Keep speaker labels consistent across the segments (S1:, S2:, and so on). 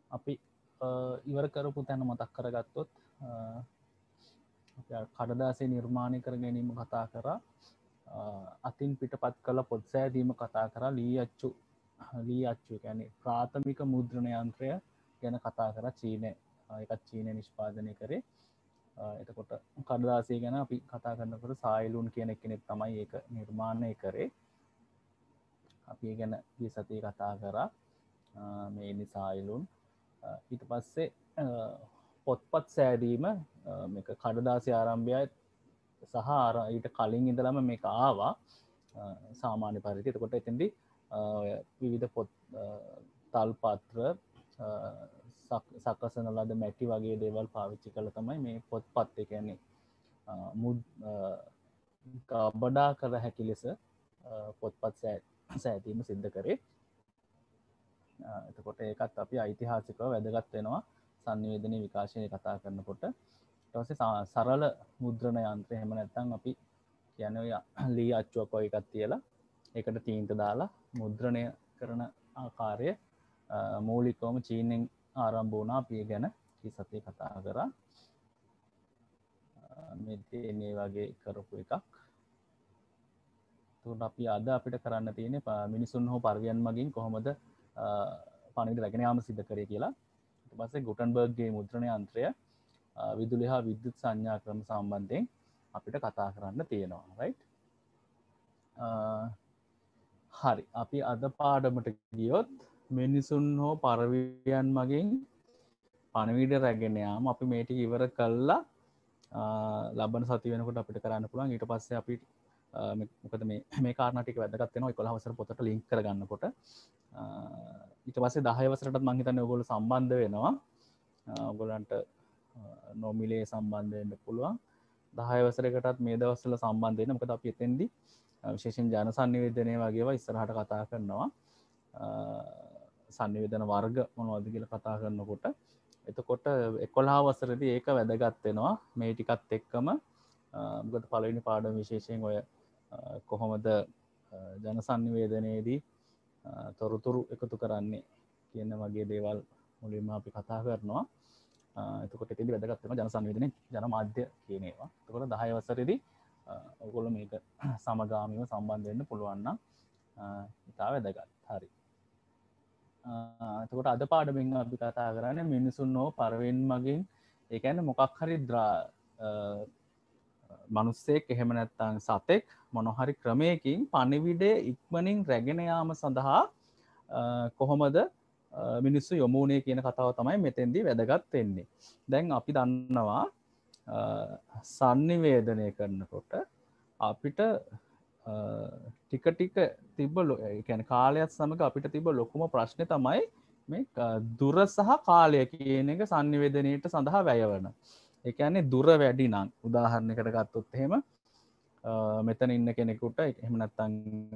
S1: අපි ඉවර කරපු තැන මතක් කරගත්තොත් කඩදාසේ නිර්මාණය කර ගැනීම කතා කරා අතින් පිටපත් කළ පොත් සෑදීම කතා කරා ලී අච්චු ගැන ප්‍රාථමික මුද්‍රණ යන්ත්‍රය ගැන කතා කර චීනය එකත් චීනය නිෂ්පාදනය කරේ එතකොට කඩදාසේ ගැන අපි කතා කරන්නකට සායිලුන් කියන කෙනෙක් තමයි ඒක නිර්මාණය කරේ අපි ගැන දී සතිය කතා කරා මේ නිසායිලුන් ඊට පස්සේ පොත්පත් සෑදීම මේක කඩදාසි ආරම්භයයි සහ ඊට කලින් ඉඳලම මේක ආවා සාමාන්‍ය පරිදි එතකොට එතෙන්දී විවිධ පොත් තල්පත්‍ර සකසන ලද මැටි වගේ දේවල් පාවිච්චි කළ තමයි මේ පොත්පත් කියන්නේ ගබඩා කළ හැකි ලෙස පොත්පත් සෑදීම සිද්ධ කරේ එතකොට ඒකත් අපි ඓතිහාසිකව වැදගත් වෙනවා සංනිවේදනයේ විකාශනය කතා කරනකොට ඊට පස්සේ සරල මුද්‍රණ යන්ත්‍රය එහෙම නැත්නම් අපි කියන්නේ ඔය ලී අච්චුවක් වගේ එකක් තියලා ඒකට තීන්ත දාලා මුද්‍රණය කරන ආකාරය මූලිකවම චීනෙන් ආරම්භ වුණා අපි ගැන කී සතිය කතා කරා මේ වගේ කරපු එකක් තුන් අපි අද අපිට කරන්න තියෙන්නේ මිනිසුන් හෝ පර්යයන් මගින් කොහොමද පණිවිඩ රැගෙන යාම සිද්ධ කරේ කියලා. ඊට පස්සේ ගුටන්බර්ග්ගේ මුද්‍රණ යන්ත්‍රය විදුලි හා විද්‍යුත් සංඥා ක්‍රම සම්බන්ධයෙන් අපිට කතා කරන්න තියෙනවා. රයිට්. හරි. අපි අද පාඩමට ගියොත් මිනිසුන් හෝ පර්යයන් මගින් පණිවිඩ රැගෙන යාම අපි මේ ටික ඉවර කළා. ලබන සති වෙනකොට අපිට කරන්න පුළුවන්. ඊට පස්සේ අපි මොකද මේ කාරණා ටික වැදගත් වෙනවා 11 වසර පොතට ලින්ක් කරගන්නකොට ඊට පස්සේ 10 වසරටත් මම හිතන්නේ ඔයගොල්ලෝ සම්බන්ධ වෙනවා ඔයගොල්ලන්ට නොමිලේ සම්බන්ධ වෙන්න පුළුවන් 10 වසරකටත් මේ දවස්වල සම්බන්ධ වෙන්න මොකද අපි එතෙන්දී විශේෂයෙන් ජන sannivedanaya වගේ ඒවා ඉස්සරහට කතා කරනවා sannivedana වර්ග මොනවද කියලා කතා කරනකොට එතකොට 11 වසරේදී ඒක වැදගත් වෙනවා මේ ටිකත් එක්කම මොකද පළවෙනි පාඩම විශේෂයෙන් ඔය කොහොමද ජන sannivedanayේදී තොරතුරු එකතු කරන්නේ කියන වගේ දේවල් මුලින්ම අපි කතා කරනවා. එතකොට එතෙන්දී වැදගත් වෙනවා ජන sannivedanaya ජන මාධ්‍ය කියන ඒවා. එතකොට 10 වසරේදී ඔයගොල්ලෝ මේක සමගාමීව සම්බන්ධ වෙන්න පුළුවන් නම් ඉතාල වැදගත්. හරි. එතකොට අද පාඩමෙන් අපි කතා කරන්නේ මිනිසුන් හෝ පර්යයන් මගින් ඒ කියන්නේ මොකක් හරි මනුස්සෙක් එහෙම නැත්නම් සතෙක් මොන හරි ක්‍රමයකින් පණිවිඩය ඉක්මනින් රැගෙන යාම සඳහා කොහොමද මිනිස්සු යොමු වුණේ කියන කතාව තමයි මෙතෙන්දී වැදගත් වෙන්නේ. දැන් අපි දන්නවා sannivedanaya කරනකොට අපිට ටික ටික තිබ්බ ඒ කියන්නේ කාලයත් සමග අපිට තිබ්බ ලොකුම ප්‍රශ්නේ තමයි මේ දුර සහ කාලය කියන එක sannivedanayට සඳහා වැය වෙන. ඒ කියන්නේ දුර වැඩි නම් උදාහරණයකට ගත්තොත් එහෙම මෙතන ඉන්න කෙනෙකුට එහෙම නැත්නම්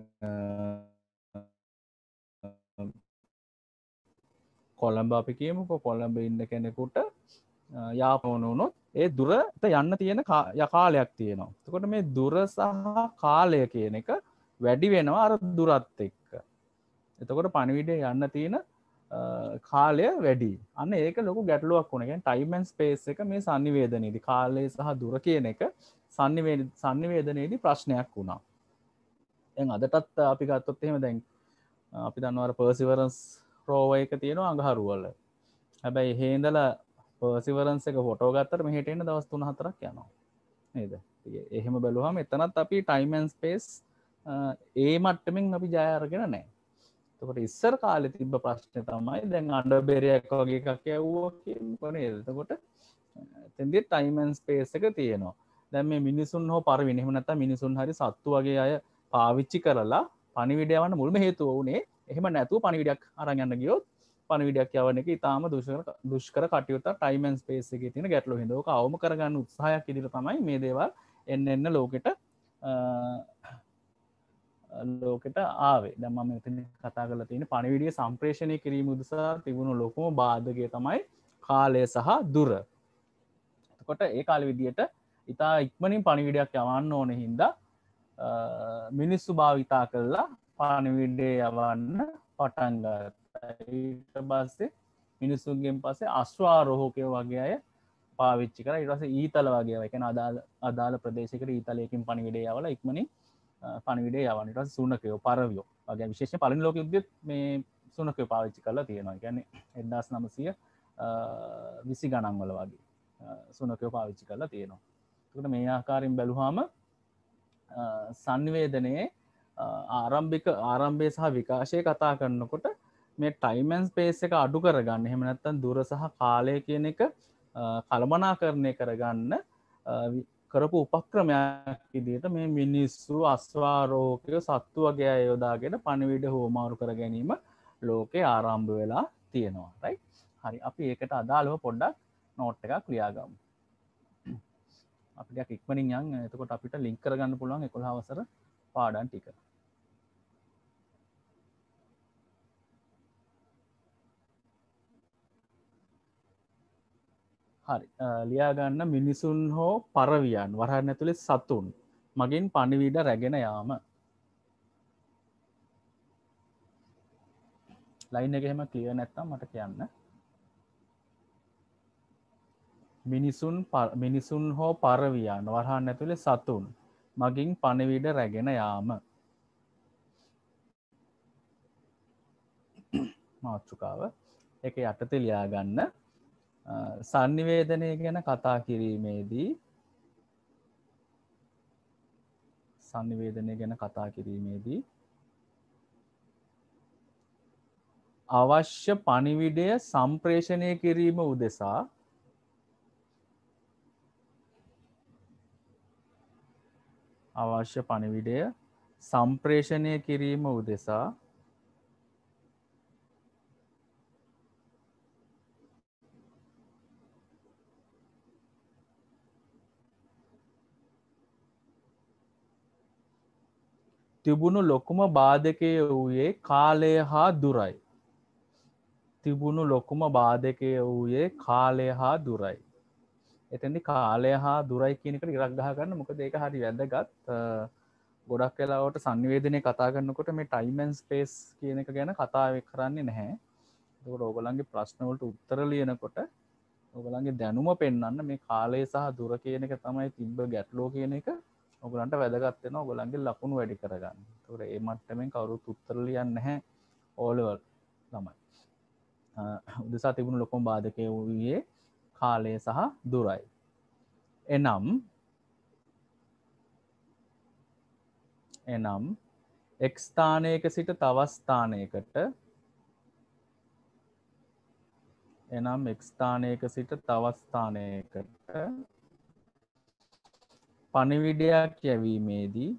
S1: කොළඹ අපි කියමුකෝ කොළඹ ඉන්න කෙනෙකුට යාපනය වුණොත් ඒ දුරට යන්න තියෙන කාලයක් තියෙනවා. එතකොට මේ දුර සහ කාලය කියන එක වැඩි වෙනවා අර දුරත් එක්ක. එතකොට පණිවිඩය යන්න තියෙන කාලය වැඩි. අන්න ඒක ලොකු ගැටලුවක් වුණා. කියන්නේ ටයිම් ඇන්ඩ් ස්පේස් එක මේ sannivedanayේදී කාලය සහ දුර කියන එක sannivedanayේදී ප්‍රශ්නයක් වුණා. දැන් අදටත් අපි ගත්තොත් එහෙම දැන් අපි දන්නවා අර පර්සිවරන්ස් රෝවර් එක තියෙනවා අඟහරු වල. හැබැයි එහෙ ඉඳලා පර්සිවරන්ස් එක ෆොටෝ ගත්තට මෙහෙට එන්න දවස් 3-4ක් යනවා. නේද? එහෙම බැලුවාම එතනත් අපි ටයිම් ඇන්ඩ් ස්පේස් ඒ මට්ටමින් අපි ජය අරගෙන නැහැ. එතකොට ඉස්සර කාලේ තිබ්බ ප්‍රශ්නේ තමයි දැන් අඬබෙරයක් වගේ එකක් යවුවා කියනකො නේද? එතකොට එතෙන්දී ටයිම් ඇන්ඩ් ස්පේස් එක තියෙනවා. දැන් මේ මිනිසුන් හෝ පරිවෙන එහෙම නැත්නම් මිනිසුන් හරි සත්තු වගේ අය පාවිච්චි කරලා පණිවිඩය යවන්න මුල්ම හේතුව වුණේ එහෙම නැතුව පණිවිඩයක් අරන් යන්න ගියොත් පණිවිඩයක් යවන එක ඉතාම දුෂ්කර කටයුත්තක් ටයිම් ඇන්ඩ් ස්පේස් එකේ තියෙන ගැටලුව හින්දා ඕක අවම කරගන්න උත්සාහයක් විදිහට තමයි මේ දේවල් එන්න ලෝකෙට ආවේ. දැන් මම මෙතන කතා කරලා තියෙන පණිවිඩය සම්ප්‍රේෂණය කිරීම උදෙසා තිබුණු ලොකුම බාධකය තමයි කාලය සහ දුර. එතකොට ඒ කාලෙ විදියට ඉතා ඉක්මනින් පණිවිඩයක් යවන්න ඕන හින්දා මිනිස්සු භාවිතා කරලා පණිවිඩය යවන්න පටන් ගත්තා. ඊට පස්සේ මිනිස්සුන්ගෙන් පස්සේ අශ්වාරෝහකයෝ වගේ අය පාවිච්චි කරා. ඊට පස්සේ ඊතල වගේ අය කියන්නේ අදාළ ප්‍රදේශයකට ඊතලයකින් පණිවිඩය යවලා ඉක්මනින් පණිවිඩය යවන්න. ඊට පස්සේ සුනකයෝ පරවියෝ වගේ විශේෂයෙන් පළවෙනි ලෝක යුද්ධෙත් මේ සුනකයෝ පාවිච්චි කරලා තියෙනවා. ඒ කියන්නේ 1920 ගණන් වල වගේ සුනකයෝ පාවිච්චි කරලා තියෙනවා. එතකොට මේ ආකාරයෙන් බැලුවාම සංනිවේදනයේ ආරම්භය සහ විකාශය කතා කරනකොට මේ ටයිම් ඇන්ඩ් ස්පේස් එක අඩු කරගන්න, එහෙම නැත්නම් දුර සහ කාලය කියන එක කළමනාකරණය කරගන්න කරපු උපක්‍රමයක් විදිහට මේ මිනිස්සු අශ්වාරෝහකයෝ සත්තු වගේ අය යොදාගෙන පණිවිඩ හුවමාරු කර ගැනීම ලෝකේ ආරම්භ වෙලා තියෙනවා. රයිට්? හරි, අපි ඒකට අදාළව පොඩ්ඩක් නෝට් එකක් ලියාගමු. අපිට ඉක්මනින් යන්. එතකොට අපිට ලින්ක් කරගන්න පුළුවන් 11 වසර පාඩම් ටික. හරි, ලියාගන්න මිනිසුන් හෝ පරවියන් වරහන් ඇතුලේ සතුන් මගින් පණිවිඩ රැගෙන යාම. ලයින් එක එහෙම ක්ලියර් නැත්නම් මට කියන්න. මිනිසුන් හෝ පරවියන් වරහන් ඇතුලේ සතුන් මගින් පණිවිඩ රැගෙන යාම. මාතෘකාව ඒක යටතේ ලියාගන්න. සංනිවේදනය ගැන කතා කිරීමේදී අවශ්‍ය පණිවිඩය සම්ප්‍රේෂණය කිරීම උදෙසා තිබුණු ලොකුම බාධකය වූයේ කාලය හා දුරයි. එතෙන්දි කාලය හා දුරයි කියන එකට ඉරක් ගහ ගන්න. මොකද ඒක හරි වැදගත්. ගොඩක් වෙලාවට සංනිවේදනය කතා කරනකොට මේ ටයිම් ඇන්ඩ් ස්පේස් කියන එක ගැන කතා කරන්නේ නැහැ. ඒකට ඕගොල්ලන්ගේ ප්‍රශ්න වලට උත්තර ලියනකොට ඔයගොල්ලන්ගේ දැනුම පෙන්වන්න මේ කාලය සහ දුර කියන එක තමයි තිබ්බ ගැටලුව කියන එක ඔයගොල්ලන්ට වැදගත් වෙනවා. ඔයගොල්ලන්ගේ ලකුණු වැඩි කරගන්න. ඒකට ඒ මට්ටමින් කවුරුත් උත්තර ලියන්නේ නැහැ O level ළමයි. උදෙසා තිබුණු ලොකුම බාධකය වූයේ කාලය සහ දුරයි. එනම් එක් ස්ථානයක සිට තවත් ස්ථානයකට පණිවිඩයක් යැවීමේදී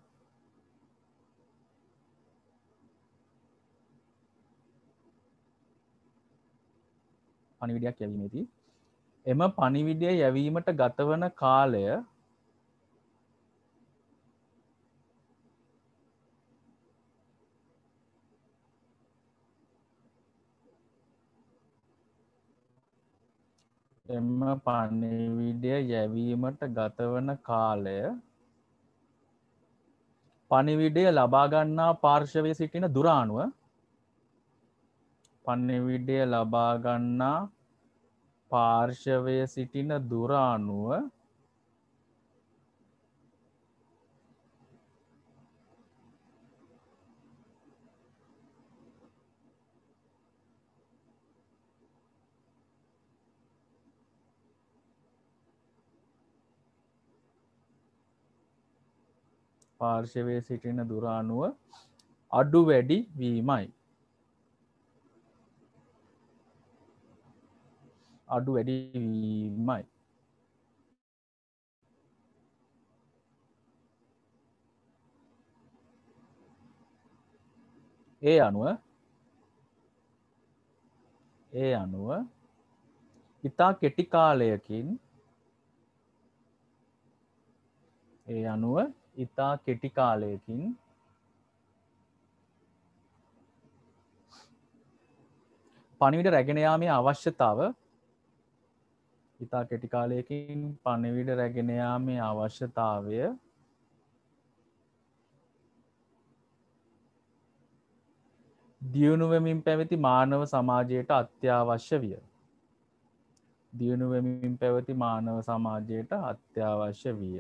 S1: එම පණිවිඩය යැවීමට ගතවන කාලය පණිවිඩය ලබා ගන්නා පාර්ශවයේ සිටින දුර අනුව අඩු වැඩි වීමයි. ඒ අනුව ඉතා කෙටි කාලයකින් පණිවිඩ රැගෙන යාමේ අවශ්‍යතාවය දියුණු වෙමින් පැවති මානව සමාජයට අත්‍යවශ්‍ය විය. දියුණු වෙමින් පැවති මානව සමාජයට අත්‍යවශ්‍ය විය.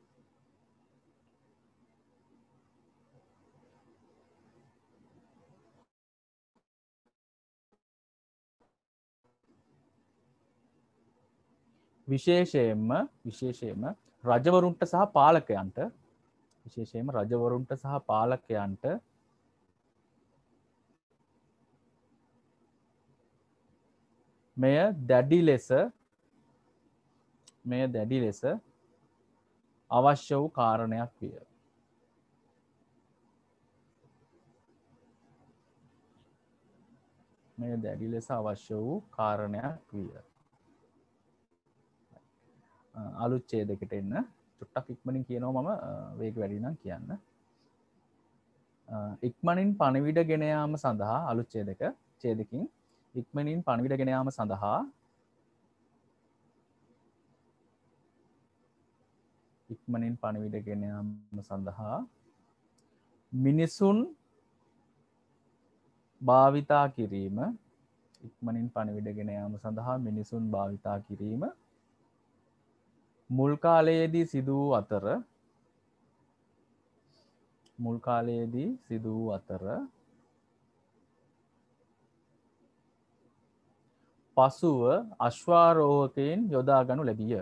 S1: විශේෂයෙන්ම රජවරුන්ට සහ පාලකයන්ට විශේෂයෙන්ම රජවරුන්ට සහ පාලකයන්ට මෙය දැඩි ලෙස අවශ්‍ය වූ කාරණයක් විය. මෙය දැඩි ලෙස අවශ්‍ය වූ කාරණයක් විය. අලුත් ඡේදයකට එන්න චුට්ටක් ඉක්මනින් කියනවා මම වේග වැඩි නම් කියන්න. ඉක්මනින් පණිවිඩ ගෙන යාම සඳහා අලුත් ඡේදකින් ඉක්මනින් පණිවිඩ ගෙන යාම සඳහා මිනිසුන් භාවිතා කිරීම ඉක්මනින් පණිවිඩ ගෙන යාම සඳහා මිනිසුන් භාවිතා කිරීම මුල් කාලයේදී සිදු වූ අතර පසුව අශ්වාරෝහකයින් යොදා ගනු ලැබිය.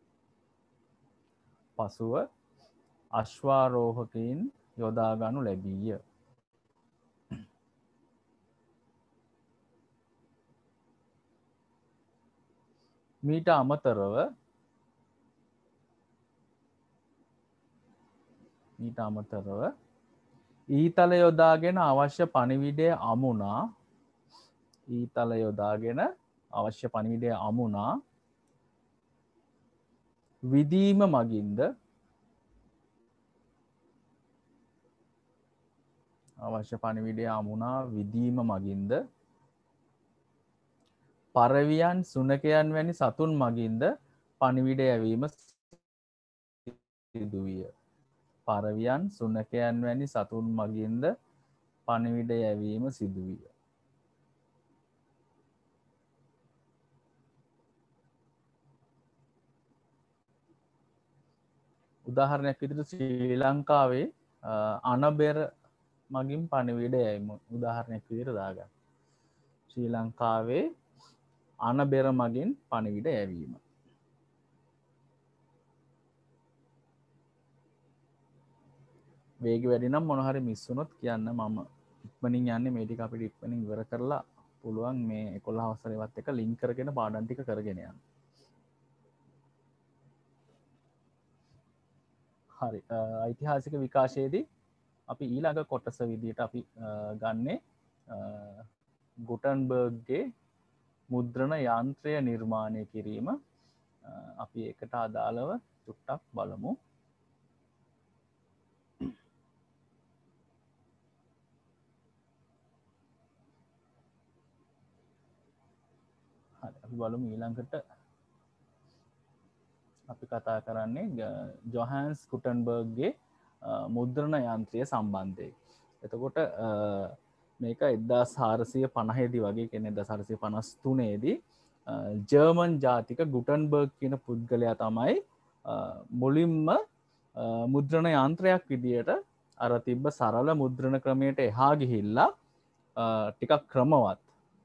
S1: මීට අමතරව ඊතල යොදාගෙන අවශ්‍ය පණිවිඩය අමුණා විදීම මගින්ද පරවියන් සුනකයන් වැනි සතුන් මගින්ද පණිවිඩ යැවීම සිදුවිය. උදාහරණයක් විදිහට ශ්‍රී ලංකාවේ අනබෙර මගින් පණිවිඩ යැවීම උදාහරණයක් විදිහට දාගන්න. ශ්‍රී ලංකාවේ අනබෙර මගින් පණිවිඩ යැවීම. වේග වැඩි නම් මොන හරි මිස් වුණොත් කියන්න මම ඉක්මනින් යන්නේ මේ ටික අපිට ඉක්මනින් ඉවර කරලා පුළුවන් මේ 11 වසරේවත් එක ලින්ක් කරගෙන පාඩම් ටික කරගෙන යන්න. හරි ඓතිහාසික විකාශයේදී අපි ඊළඟ කොටස විදිහට අපි ගන්නේ ගුටන්බර්ග්ගේ මුද්‍රණ යන්ත්‍රය නිර්මාණය කිරීම අපි ඒකට අදාළව චුට්ටක් බලමු. හරි අපි බලමු ඊළඟට අපි කතා කරන්නේ ජොහන්ස් ගුටන්බර්ග්ගේ මුද්‍රණ යන්ත්‍රය සම්බන්ධයෙන්. එතකොට මේක 1450 දී වගේ කියන්නේ 1453 දී ජර්මන් ජාතික ගුටන්බර්ග් කියන පුද්ගලයා තමයි මුලින්ම මුද්‍රණ යන්ත්‍රයක් විදියට අර තිබ්බ සරල මුද්‍රණ ක්‍රමයට එහා ගිහිල්ලා ටිකක් ක්‍රමවත්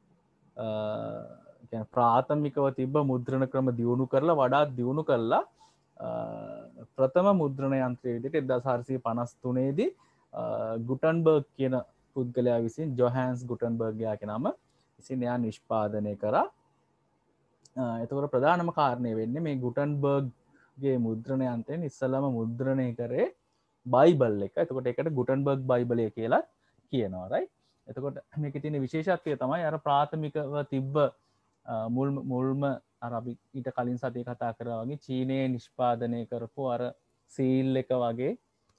S1: ප්‍රාථමිකව තිබ්බ මුද්‍රණ ක්‍රම දියුණු කරලා වඩාත් දියුණු කරලා ප්‍රථම මුද්‍රණ යන්ත්‍රය විදිහට 1453 දී ගුටන්බර්ග් කියන පුද්ගලයා විසින් ජොහන්ස් ගුටන්බර්ග් යාගේ නම විසින් එයා නිෂ්පාදනය කරා. එතකොට ප්‍රධානම කාරණය වෙන්නේ මේ ගුටන්බර්ග්ගේ මුද්‍රණ යන්ත්‍රයෙන් ඉස්සෙල්ලාම මුද්‍රණය කරේ බයිබල් එක. එතකොට ඒකට ගුටන්බර්ග් බයිබලය කියලා කියනවා right. එතකොට මේකේ තියෙන විශේෂත්වය තමයි අර ප්‍රාථමිකව තිබ්බ මුල්ම අර අපි ඊට කලින් සතියේ කතා කරා වගේ චීනයේ නිෂ්පාදනය කරපු අර සීල් එක වගේ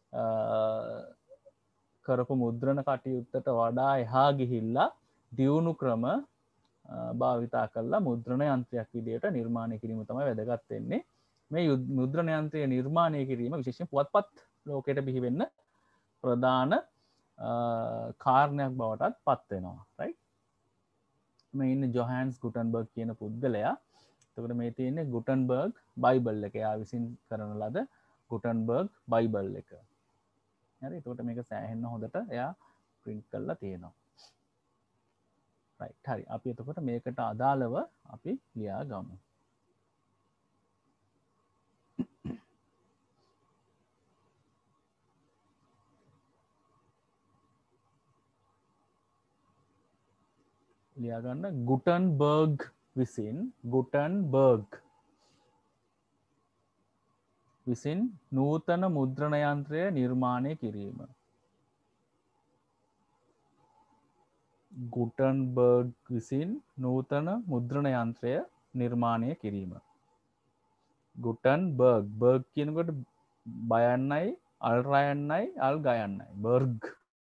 S1: කරපු මුද්‍රණ කටයුත්තට වඩා එහා ගිහිල්ලා දියුණු ක්‍රම භාවිතා කරලා මුද්‍රණ යන්ත්‍රයක් විදියට නිර්මාණය කිරීම තමයි වැදගත් වෙන්නේ. මේ මුද්‍රණ යන්ත්‍රය නිර්මාණය කිරීම විශේෂයෙන් පුවත්පත් ලෝකයට බිහි වෙන්න ප්‍රධාන කාරණයක් බවටත් පත් වෙනවා right. මේ ඉන්න ජොහන්ස් ගුටන්බර්ග් කියන පුද්ගලයා එතකොට මේ තියෙන්නේ ගුටන්බර්ග් බයිබල් එක. එයා විසින් කරන ලද ගුටන්බර්ග් බයිබල් එක. හරි. එතකොට මේක සෑහෙන්න හොඳට එයා print කරලා තියෙනවා. right. හරි. අපි එතකොට මේකට අදාළව අපි ලියා ගමු. ලියාගන්න ගුටන්බර්ග් විසින් නූතන මුද්‍රණ යන්ත්‍රය නිර්මාණය කිරීම. ගුටන්බර්ග් විසින් නූතන මුද්‍රණ යන්ත්‍රය නිර්මාණය කිරීම. ගුටන්බර්ග් බර්ග් කියනකොට බයන්නයි අල් රයන්නයි අල් ගයන්නයි බර්ග්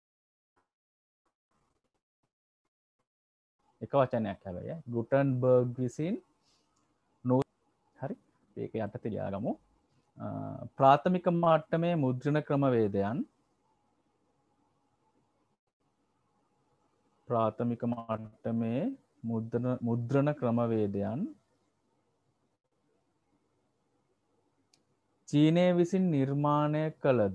S1: එක වචනයක් හැබැයි ගුටන්බර්ග් විසින් හරි ඒක යටතේ ලියාගමු. ප්‍රාථමික මට්ටමේ මුද්‍රණ ක්‍රමවේදයන් චීනය විසින් නිර්මාණය කළද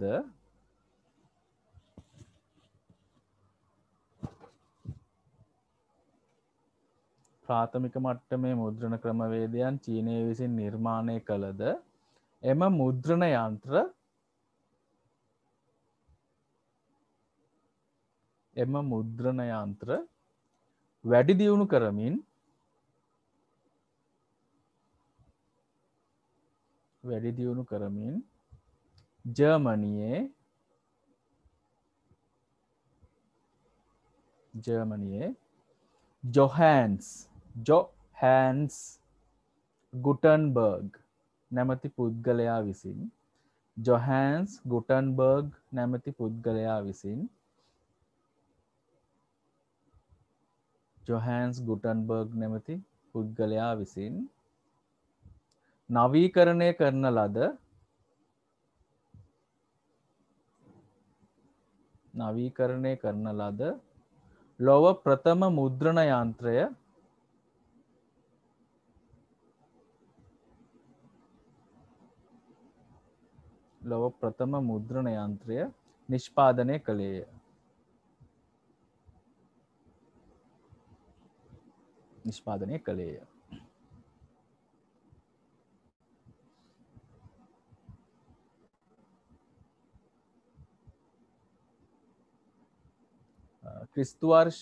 S1: ප්‍රාථමික මට්ටමේ මුද්‍රණ ක්‍රමවේදයන් චීනය විසින් නිර්මාණය කළද එම මුද්‍රණ යන්ත්‍ර වැඩි දියුණු කරමින් ජර්මනියේ ජොහන්ස් ගුටන්බර්ග් නැමැති පුද්ගලයා විසින් නවීකරණය කරන ලද ලොව ප්‍රථම මුද්‍රණ යන්ත්‍රය නිෂ්පාදනය කළේය. ක්‍රිස්තු වර්ෂ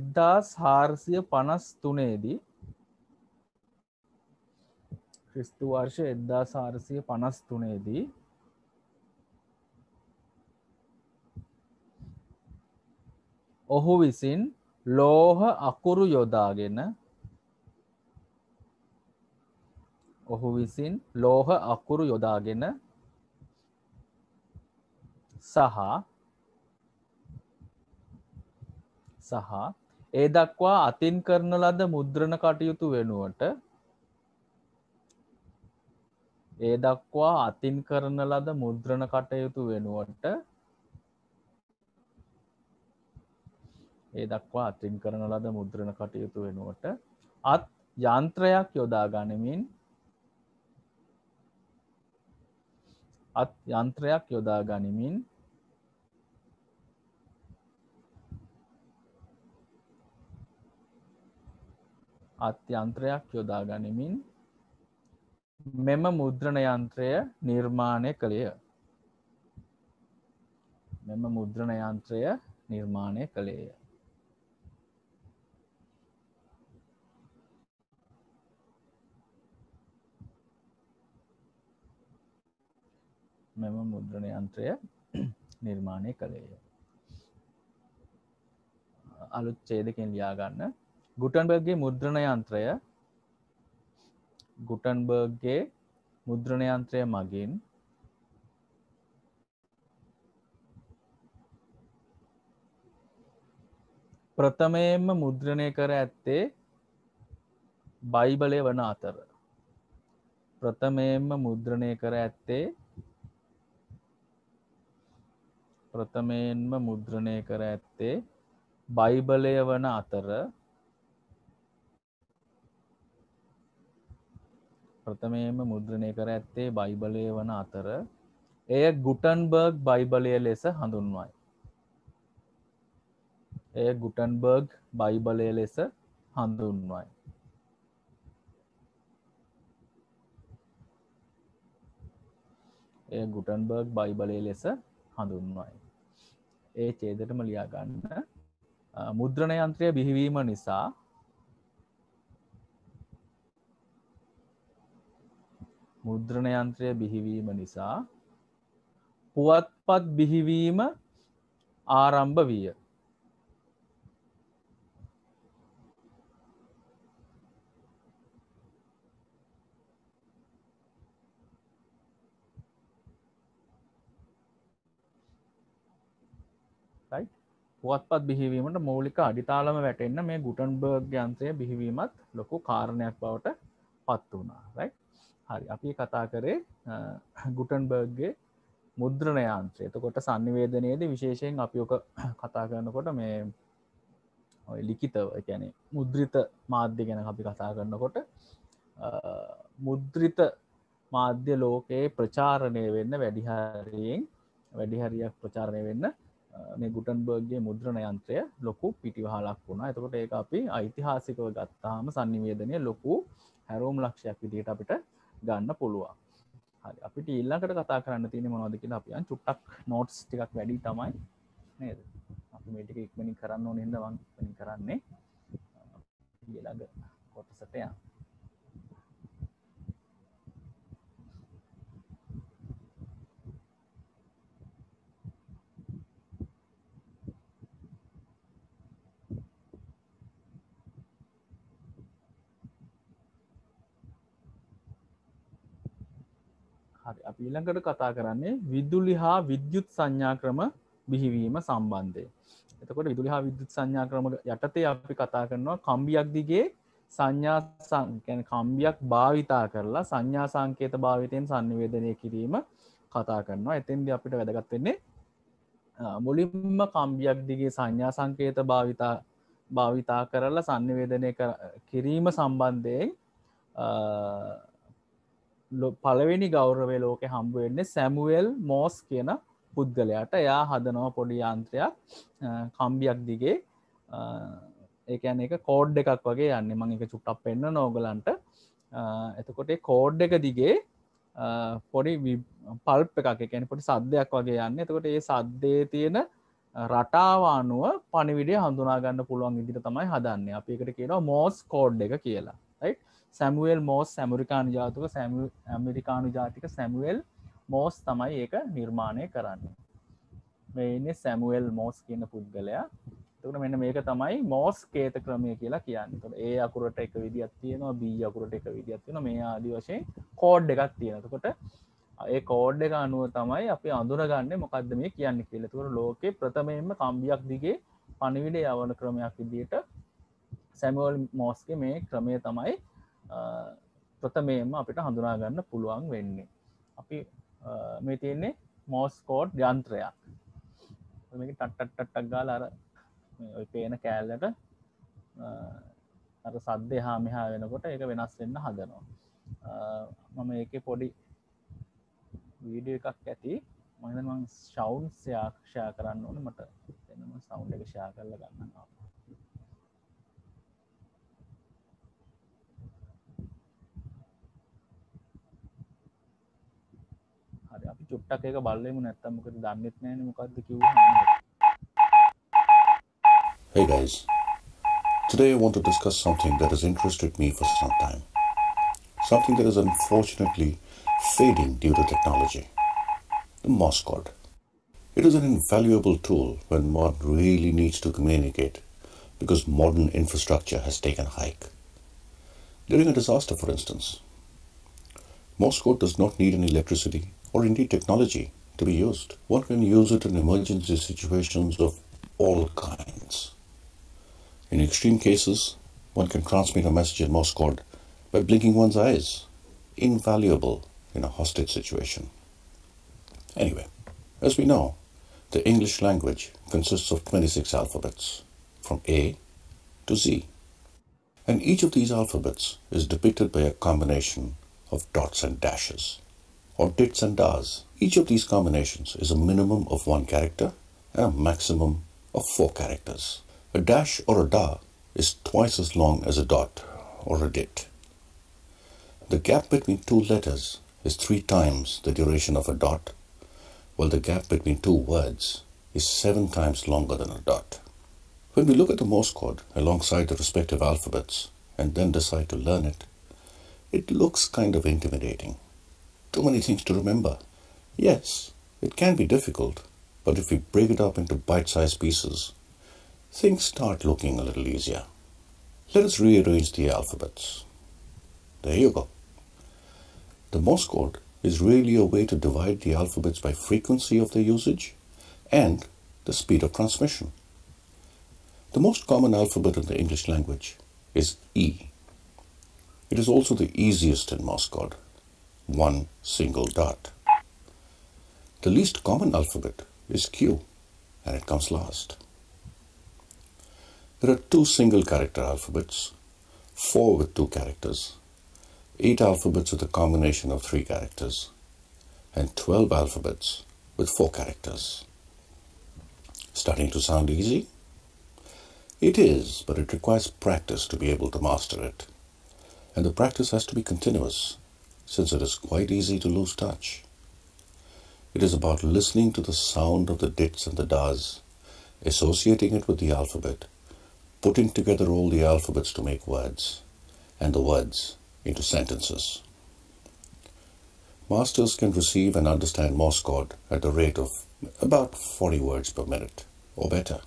S1: 1453 දී ඔහු විසින් ලෝහ අකුරු යොදාගෙන සහ ඒ දක්වා අතින් කරන ලද මුද්‍රණ කටයුතු වෙනුවට අත් යන්ත්‍රයක් යොදා ගනිමින් මෙම මුද්‍රණ යන්ත්‍රය නිර්මාණය කළේය. අලුත් ඡේදකෙන් ලියා ගන්න. ගුටන්බර්ග්ගේ මුද්‍රණ යන්ත්‍රය මගින් ප්‍රථමයෙන්ම මුද්‍රණය කර ඇත්තේ බයිබලය වන අතර ප්‍රථමයෙන්ම මුද්‍රණය කර ඇත්තේ බයිබලය වන අතර එය ගුටන්බර්ග් බයිබලය ලෙස හඳුන්වයි. එය ගුටන්බර්ග් බයිබලය ලෙස හඳුන්වයි. එය ගුටන්බර්ග් බයිබලය ලෙස හඳුන්වයි. ඒ ඡේදෙටම ලියා ගන්න. මුද්‍රණ යන්ත්‍රය බිහිවීම නිසා මුද්‍රණ යන්ත්‍රය බිහිවීම නිසා පුවත්පත් බිහිවීම ආරම්භ විය. පුවත්පත් බිහිවීමට මූලික අඩිතාලම වැටෙන්න මේ ගුටන්බර්ග් යන්ත්‍රය බිහිවීමත් ලොකු කාරණයක් බවට පත් වුණා. right? හරි, අපි කතා කරේ ගුටන්බර්ග්ගේ මුද්‍රණ යන්ත්‍රය. එතකොට sannivedanayේදී විශේෂයෙන් අපි ඔක කතා කරනකොට මේ ඔය ලිඛිතව, ඒ කියන්නේ මුද්‍රිත මාධ්‍ය ගැන අපි කතා කරනකොට මුද්‍රිත මාධ්‍ය ලෝකයේ ප්‍රචාරණය වෙන්න වැඩි හරියක් ප්‍රචාරණය වෙන්න මේ ගුටන්බර්ග්ගේ මුද්‍රණ යන්ත්‍රය ලොකු පිටිවහලක් වුණා. එතකොට ඒක අපි ඓතිහාසිකව ගත්තාම sannivedanaya ලොකු හැරෝම් ලක්ෂයක් විදිහට අපිට ගන්න පුළුවන්. හරි, අපිට ඊළඟට කතා කරන්න තියෙන්නේ මොනවද කියලා අපි යන් චුට්ටක් නෝට්ස් ටිකක් වැඩි තමයි නේද? අපි මේ ටික ඉක්මනින් කරන්න ඕනේ නේද? මම ඉක්මනින් කරන්නේ. ඊළඟ කොටසට යන්න. හරි, අපි ඊළඟට කතා කරන්නේ විදුලි හා විද්‍යුත් සංඥා ක්‍රම බිහිවීම සම්බන්ධයෙන්. එතකොට විදුලි හා විද්‍යුත් සංඥා ක්‍රම යටතේ අපි කතා කරනවා කම්බියක් දිගේ සංඥා කියන්නේ කම්බියක් භාවිතා කරලා සංඥා සංකේත භාවිතයෙන් sannivedanaya කිරීම කතා කරනවා. එතෙන්දී අපිට වැදගත් වෙන්නේ මුලින්ම කම්බියක් දිගේ සංඥා සංකේත භාවිතා කරලා sannivedanaya කිරීම සම්බන්ධයෙන් පළවෙනි ගෞරවය ලෝකෙ හම්බ වෙන්නේ සැමුවෙල් මෝස් කියන පුද්ගලයාට. එයා හදනවා පොඩි යන්ත්‍රයක් කම්බියක් දිගේ. ඒ කියන්නේ ඒක කෝඩ් එකක් වගේ යන්නේ. මම ඒක චුට්ටක් පෙන්නන ඕගලන්ට. එතකොට ඒ කෝඩ් එක දිගේ පොඩි පල්ප් එකක්, ඒ කියන්නේ පොඩි සද්දයක් වගේ යන්නේ. එතකොට ඒ සද්දේ තියෙන රටාව අනුව පණිවිඩය හඳුනා ගන්න පුළුවන් විදිහට තමයි හදන්නේ. අපි ඒකට කියනවා මෝස් කෝඩ් එක කියලා. right? සැමුවෙල් මෝස් ඇමරිකානු ජාතික සැමුවෙල් මෝස් තමයි ඒක නිර්මාණය කරන්නේ. මේ ඉන්නේ සැමුවෙල් මෝස් කියන පුද්ගලයා. එතකොට මෙන්න මේක තමයි මෝස් කේත ක්‍රමය කියලා කියන්නේ. එතකොට A අකුරට එක විදියක් තියෙනවා, B අකුරට එක විදියක් තියෙනවා, මේ ආදී වශයෙන් කෝඩ් එකක් තියෙනවා. එතකොට ඒ කෝඩ් එක අනුව තමයි අපි අඳුනගන්නේ මොකද්ද මේ කියන්නේ කියලා. එතකොට ලෝකේ ප්‍රථමයෙන්ම කම්බියක් දිගේ පණිවිඩය යවන ක්‍රමයක් විදියට සැමුවෙල් මෝස්ගේ මේ ක්‍රමය තමයි ප්‍රථමයෙන්ම අපිට හඳුනා ගන්න පුළුවන් වෙන්නේ. අපි මේ තියෙන්නේ මෝස් කෝඩ් යන්ත්‍රයක්. මේක ටක් ගාලා අර ඔය පේන කෑල්ලට අර සද්ද එහා මෙහා වෙනකොට ඒක වෙනස් වෙන්න හදනවා. මම ඒකේ පොඩි වීඩියෝ එකක් ඇති. මම හිතන්නේ මම සවුන්ඩ් ෂෙයා කරන්න ඕනේ. මට එන්න මම සවුන්ඩ් එක ෂෙයා කරලා ගන්නවා. හරි, අපි චුට්ටක් ඒක බලෙමු නැත්තම් මොකද දන්නෙත් නැහැනේ මොකද්ද කිව්වේ.
S2: Hey guys, today I want to discuss something that has interested me for some time. Something that is unfortunately fading due to technology. The Morse code. It is an invaluable tool when one really needs to communicate because modern infrastructure has taken a hike. During a disaster, for instance, Morse code does not need any electricity or indeed technology to be used. One can use it in emergency situations of all kinds. In extreme cases, one can transmit a message in Morse code by blinking one's eyes. Invaluable in a hostage situation. Anyway, as we know, the English language consists of 26 alphabets, from A to Z. And each of these alphabets is depicted by a combination of dots and dashes, or dits and das. Each of these combinations is a minimum of 1 character and a maximum of 4 characters. A dash or a da is twice as long as a dot or a dit. The gap between 2 letters is 3 times the duration of a dot, while the gap between 2 words is 7 times longer than a dot. When we look at the Morse code alongside the respective alphabets and then decide to learn it, it looks kind of intimidating. Too many things to remember. Yes, it can be difficult, but if we break it up into bite-sized pieces, things start looking a little easier. Let us rearrange the alphabets. There you go. The Morse code is really a way to divide the alphabets by frequency of their usage and the speed of transmission. The most common alphabet in the English language is E. It is also the easiest in Morse code, 1 single dot. The least common alphabet is Q, and it comes last. There are 2 single character alphabets, 4 with 2 characters, 8 alphabets with a combination of 3 characters, and 12 alphabets with 4 characters. Starting to sound easy? It is, but it requires practice to be able to master it. And the practice has to be continuous, since it is quite easy to lose touch. It is about listening to the sound of the dits and the das, associating it with the alphabet, putting together all the alphabets to make words, and the words into sentences. Masters can receive and understand Morse code at the rate of about 40 words per minute, or better.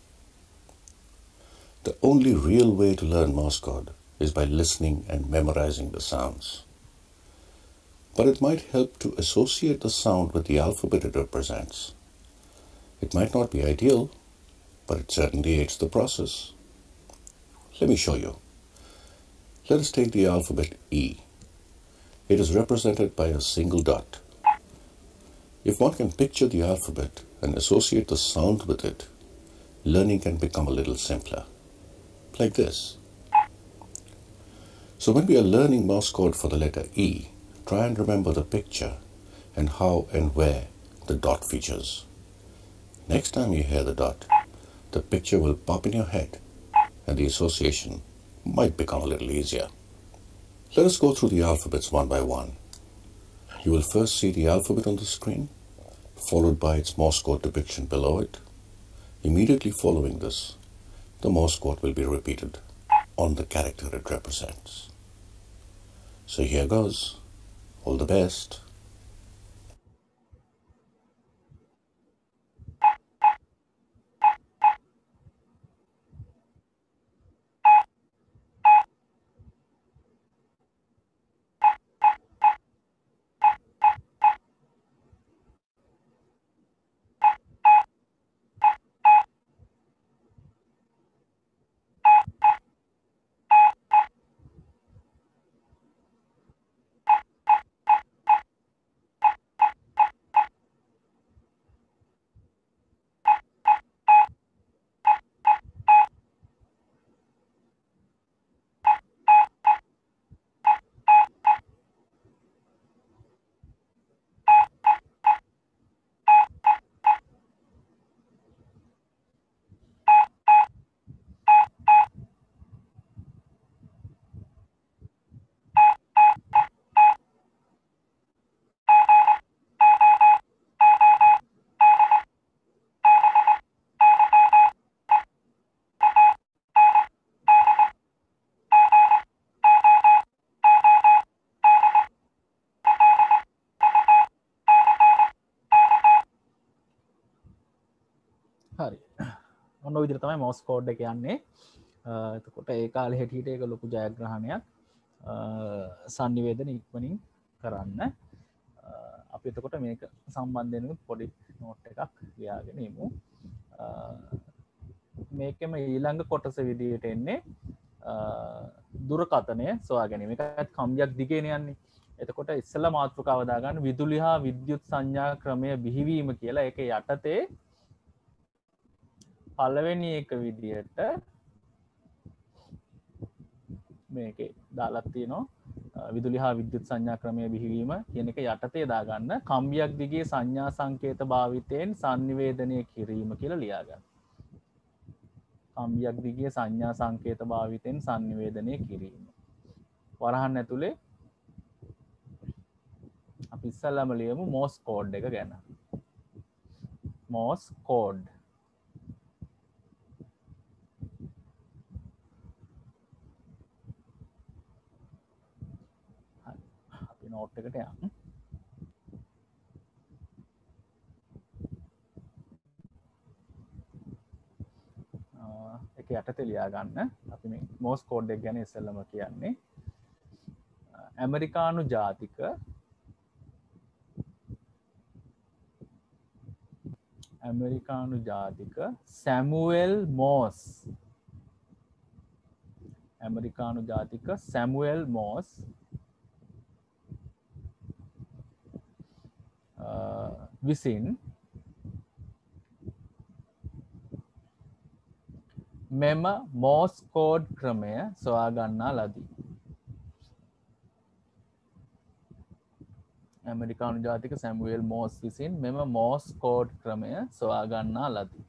S2: The only real way to learn Morse code is by listening and memorizing the sounds. But it might help to associate the sound with the alphabet it represents. It might not be ideal, but it certainly aids the process. Let me show you. Let us take the alphabet E. It is represented by a single dot. If one can picture the alphabet and associate the sound with it, learning can become a little simpler. Like this. So when we are learning Morse code for the letter E, try and remember the picture and how and where the dot features. Next time you hear the dot, the picture will pop in your head and the association might become a little easier. Let us go through the alphabets one by one. You will first see the alphabet on the screen, followed by its Morse code depiction below it. Immediately following this, the Morse code will be repeated on the character it represents. So here goes. All the best.
S1: හරි ඔන්න ඔය විදිහට තමයි මොස් code එක යන්නේ. එතකොට ඒ කාලේ හැටියට ඒක ලොකු ජයග්‍රහණයක් සංනිවේදන ඉක්මනින් කරන්න. අපි එතකොට මේක සම්බන්ධයෙන් පොඩි නෝට් එකක් ලියාගෙන ඉමු. මේකෙම ඊළඟ කොටස විදිහට එන්නේ දුරකථනය සොයා ගැනීම. මේකත් කම්බියක් දිගේනේ යන්නේ. එතකොට ඉස්සෙල්ලා මාතෘකාව දාගන්න විදුලි හා විද්‍යුත් සංඥා ක්‍රමය බිහිවීම කියලා. ඒක යටතේ පළවෙනි එක විදිහට මේකේ දාලා තියෙනවා විදුලි හා විද්‍යුත් සංඥා ක්‍රමය බිහිවීම කියන එක යටතේ දාගන්න කම්බියක් දිගේ සංඥා සංකේත භාවිතයෙන් sannivedanaya කිරීම කියලා ලියාගන්න. කම්බියක් දිගේ සංඥා සංකේත භාවිතයෙන් sannivedanaya කිරීම. වරහන් ඇතුලේ අපි ඉස්සල්ලාම ලියමු Morse code එක ගැන. Morse code. අපි note එකට යමු. එක යටතේ ලියා ගන්න. අපි මේ Morse code එක ගැන ඉස්සල්ලාම කියන්නේ. ඇමරිකානු ජාතික සැමුවෙල් මෝස් විසින් මෙම මෝස් කෝඩ් ක්‍රමය සොයා ගන්නා ලදී. ඇමරිකානු ජාතික සැමුවෙල් මෝස් විසින් මෙම මෝස් කෝඩ් ක්‍රමය සොයා ගන්නා ලදී.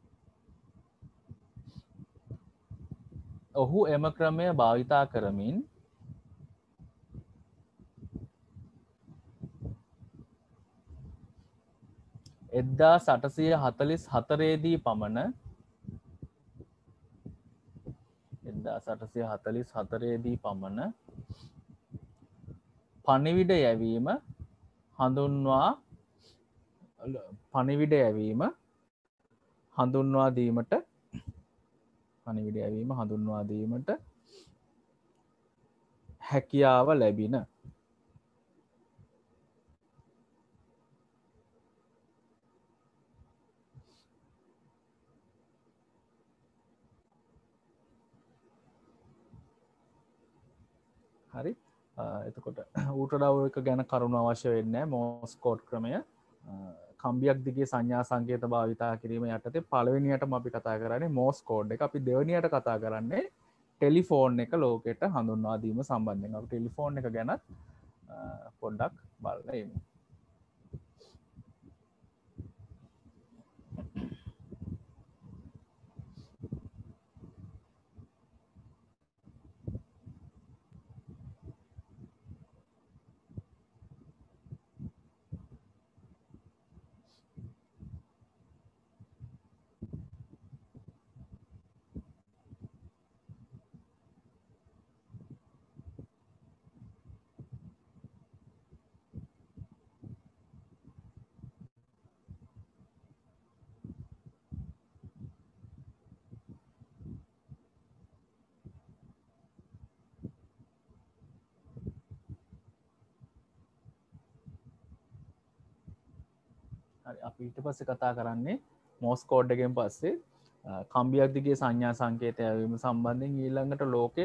S1: ඔහු එම ක්‍රමය භාවිතා කරමින් එද්දා 844 දී පමණ පණිවිඩ යැවීම හඳුන්වා දීමට හැකියාව ලැබින. හරි. එතකොට ඌට ඩව් එක ගැන කරුණු අවශ්‍ය වෙන්නේ මෝස් කෝඩ් ක්‍රමය කම්බියක් දිගේ සංඥා සංකේත භාවිතා කිරීම යටතේ පළවෙනියටම අපි කතා කරන්නේ මෝස් කෝඩ් එක. අපි දෙවෙනියට කතා කරන්නේ ටෙලිෆෝන් එක ලෝකෙට හඳුන්වා දීම සම්බන්ධයෙන්. අපි ටෙලිෆෝන් එක ගැන පොඩ්ඩක් බලලා ඉමු. අපි ඊට පස්සේ කතා කරන්නේ මෝස් කෝඩ් එකෙන් පස්සේ කම්බියක් දිගේ සංඥා සංකේතය යැවීම සම්බන්ධයෙන් ඊළඟට ලෝකේ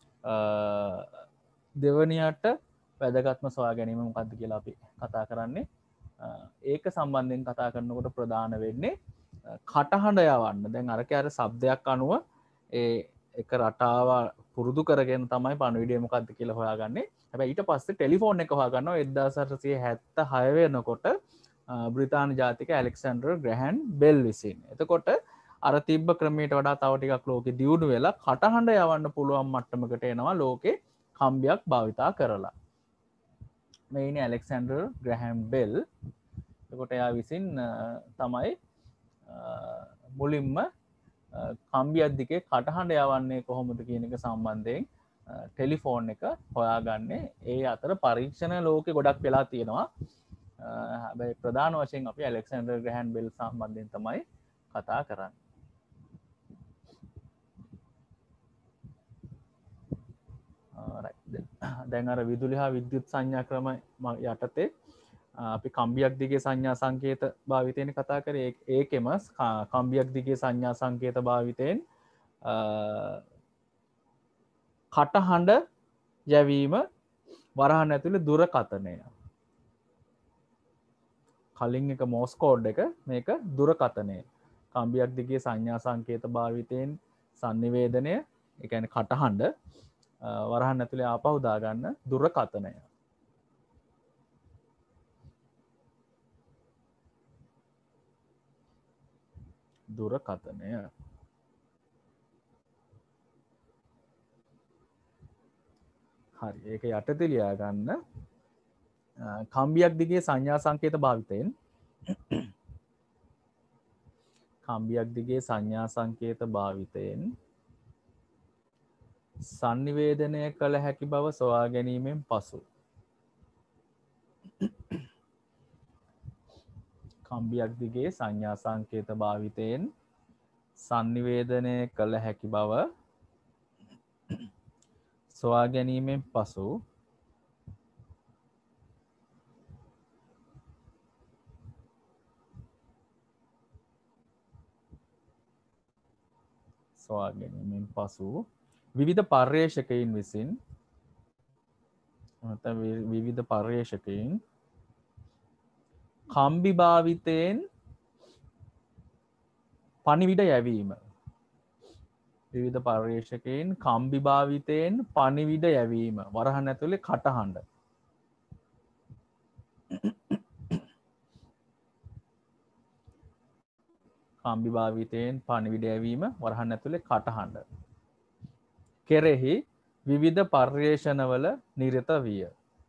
S1: දෙවනියට වැදගත්ම සොයා ගැනීම මොකක්ද කියලා අපි කතා කරන්නේ. ඒක සම්බන්ධයෙන් කතා කරනකොට ප්‍රධාන වෙන්නේ කටහඬ යවන්න. දැන් අරක අර શબ્දයක් අනුව ඒ එක රටාව පුරුදු කරගෙන තමයි පණිවිඩය මොකක්ද කියලා හොයාගන්නේ. හැබැයි ඊට පස්සේ ටෙලිෆෝන් එක හොයාගන්නවා 1876 වෙනකොට බ්‍රිතාන්‍ය ජාතික ඇලෙක්සැන්ඩර් ග්‍රැහම් බෙල් විසින්. එතකොට අර තිබ්බ ක්‍රමයට වඩා තව ටිකක් ලෝකෙ දියුණු වෙලා කටහඬ යවන්න පුළුවන් මට්ටමකට එනවා ලෝකේ කම්බියක් භාවිතා කරලා. මේ ඉන්නේ ඇලෙක්සැන්ඩර් ග්‍රැහම් බෙල්. එතකොට එයා විසින් තමයි මුලින්ම කම්බියක් දිගේ කටහඬ යවන්නේ කොහොමද කියන එක සම්බන්ධයෙන් ටෙලිෆෝන් එක හොයාගන්නේ. ඒ අතර පරීක්ෂණ ලෝකෙ ගොඩක් වෙලා තියෙනවා. හැබැයි ප්‍රධාන වශයෙන් අපි ඇලෙක්සැන්ඩර් ග්‍රැහම් බෙල් සම්බන්ධයෙන් තමයි කතා කරන්නේ. දැන් අර විදුලි හා විද්‍යුත් සංඥා ක්‍රම යටතේ අපි කම්බියක් දිගේ සංඥා සංකේත භාවිතයෙන් කතා කරේ. ඒකෙම කම්බියක් දිගේ සංඥා සංකේත භාවිතයෙන් කටහඬ යැවීම වරහන් ඇතුලේ දුරකථනය. කලින් එක මෝස් කෝඩ් එක, මේක දුරකථනය. කම්බියක් දිගේ සංඥා සංකේත භාවිතයෙන් sannivedanaya, ඒ කියන්නේ කටහඬ වරහන් ඇතුලේ ආපහු දාගන්න දුරකථනය. දුරකථනය. හරි ඒක යටතේ ලියා ගන්න. කම්බියක් දිගේ සංඥා සංකේත භාවිතයෙන් කම්බියක් දිගේ සංඥා සංකේත භාවිතයෙන් sannivedanaya කළ හැකි බව සොයා ගැනීමෙන් පසු කම්බියක් දිගේ සංඥා සංකේත භාවිතයෙන් sannivedanaya කළ හැකි බව සොයා ගැනීමෙන් පසු සොයා ගැනීමෙන් පසු විවිධ පර්යේෂකයින් විසින් විවිධ පර්යේෂකයින් කම්බි භාවිතයෙන් පණිවිඩ යැවීම විවිධ පර්යේෂකයින් කම්බි භාවිතයෙන් පණිවිඩ යැවීම වරහන් ඇතුලේ කටහඬ කම්බි භාවිතයෙන් පණිවිඩ යැවීම වරහන් ඇතුලේ කටහඬ කෙරෙහි විවිධ පර්යේෂණවල නිරත විය.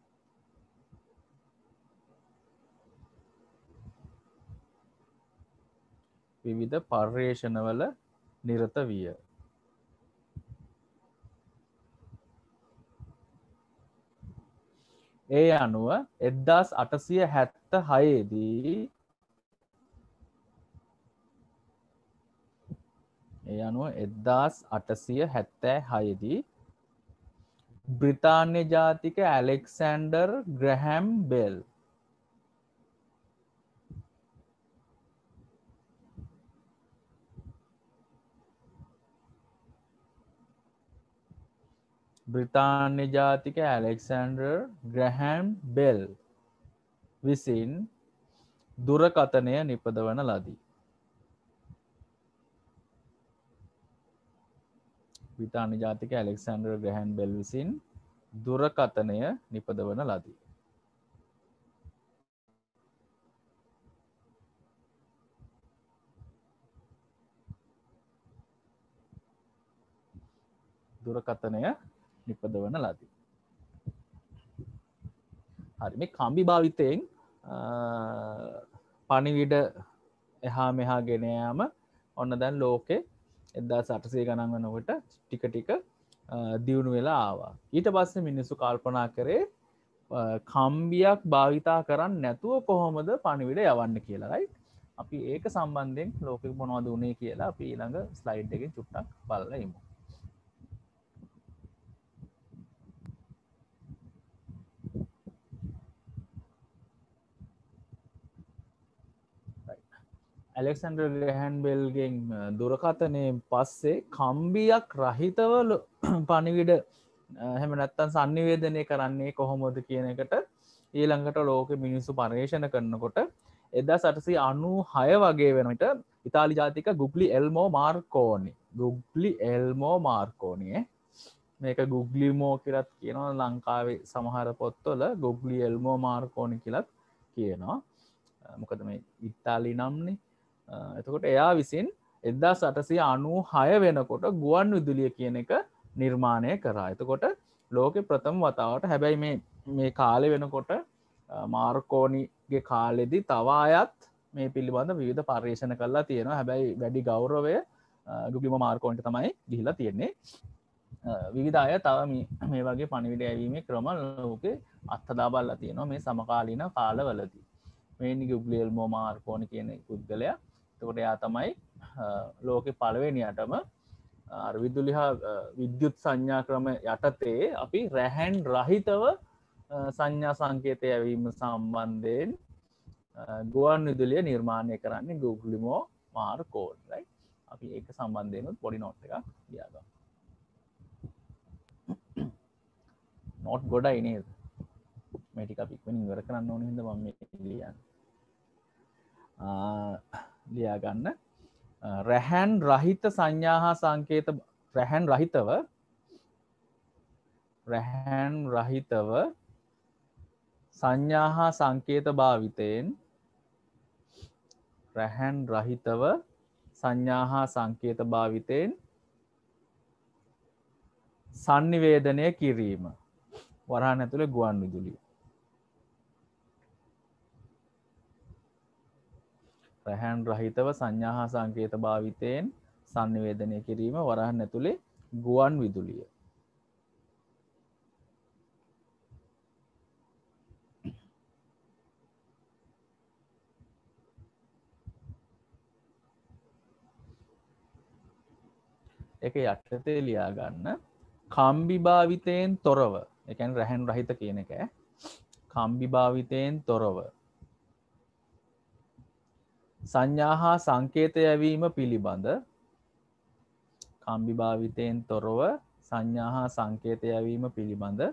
S1: විවිධ පර්යේෂණවල නිරත විය. ඒ අනුව 1876 දී ඒ අනුව 1876 දී බ්‍රිතාන්‍ය ජාතික ඇලෙක්සැන්ඩර් ග්‍රැහැම් බෙල් බ්‍රිතාන්‍ය ජාතික ඇලෙක්සැන්ඩර් ග්‍රැහැම් බෙල් විසින් දුරකථනය නිපදවන ලදී. බ්‍රිතාන්‍ය ජාතික ඇලෙක්සැන්ඩර් ග්‍රැහැම් බෙල් විසින් දුරකථනය නිපදවන ලදී. දුරකථනය නිපදවන ලදී. හරි මේ කම්බි භාවිතයෙන් පණිවිඩ එහා මෙහා ගෙන යාම ඔන්න දැන් ලෝකේ 1800 ගණන් වෙනකොට ටික ටික දියුණු වෙලා ආවා. ඊට පස්සේ මිනිස්සු කල්පනා කරේ කම්බියක් භාවිතා කරන්නේ නැතුව කොහොමද පණිවිඩ යවන්න කියලා. රයිට්. අපි ඒක සම්බන්ධයෙන් ලෝකෙ මොනවද උනේ කියලා අපි ඊළඟ ස්ලයිඩ් එකෙන් චුට්ටක් බලලා ඉමු. ඇලෙක්සැන්ඩර් ග්‍රැහැම් බෙල්ගෙන් දුරකථනයෙන් පස්සේ කම්බියක් රහිතව පණිවිඩ එහෙම නැත්තම් sannivedanaya කරන්නේ කොහොමද කියන එකට ඊළඟට ලෝකෙ මිනිස්සු පර්යේෂණ කරනකොට 1896 වගේ වෙන විට ඉතාලි ජාතික ගුග්ලිඑල්මෝ මාර්කෝනි මේක ගුග්ලිමෝ කියලාත් කියනවා ලංකාවේ සමහර පොත්වල ගුග්ලිඑල්මෝ මාර්කෝනි කියලාත් කියනවා. මොකද මේ ඉතාලි නම්නේ. එතකොට එයා විසින් 1896 වෙනකොට ගුවන් විදුලිය කියන එක නිර්මාණය කරා. එතකොට ලෝකෙ ප්‍රථම වතාවට හැබැයි මේ කාලේ වෙනකොට මාර්කෝනිගේ කාලෙදී තව අයත් මේ පිළිබඳ විවිධ පර්යේෂණ කරලා තියෙනවා. හැබැයි වැඩි ගෞරවය ගුග්ලිමෝ මාර්කෝනිට තමයි ගිහිලා තියෙන්නේ. විවිධ අය තව මේ වගේ පණිවිඩ යැවීමේ ක්‍රම ලෝකේ අත්හදා බලලා තියෙනවා මේ සමකාලීන කාලවලදී. මේ ගුග්ලිඑල්මෝ මාර්කෝනි කියන පුද්ගලයා. එතකොට එයා තමයි ලෝකේ පළවෙනියටම විදුලි හා විද්‍යුත් සංඥා ක්‍රම යටතේ අපි රැහැන් රහිතව සංඥා සංකේත යැවීම සම්බන්ධයෙන් ගුවන් විදුලිය නිර්මාණය කරන්නේ ගුග්ලිමෝ මාර්කෝනි. රයිට්. අපි ඒක සම්බන්ධයෙන් පොඩි නෝට් එකක් ලියාගමු. නෝට් ගොඩයි නේද? මේ ටික අපි ඉක්මනින් ඉවර කරන්න ඕනේ හින්දා මම මේක ලියන්නේ. ලියා ගන්න. රැහැන් රහිත සංඥා හා සංකේත රැහැන් රහිතව රැහැන් රහිතව සංඥා හා සංකේත භාවිතයෙන් රැහැන් රහිතව සංඥා හා සංකේත භාවිතයෙන් සංනිවේදනය කිරීම. වරහන් ඇතුලේ ගුවන් විදුලිය. රැහැන් රහිතව සංඥා හා සංකේත භාවිතයෙන් සංනිවේදනය කිරීම වරහන් ඇතුලේ ගුවන් විදුලිය. ඒක යටතේ ලියා ගන්න. කම්බි භාවිතයෙන් තොරව, ඒ කියන්නේ රැහැන් රහිත කියන එක. කම්බි භාවිතයෙන් තොරව සංඥා හා සංකේත යැවීම පිළිබඳ කම්බි භාවිතයෙන් තොරව සංඥා හා සංකේත යැවීම පිළිබඳ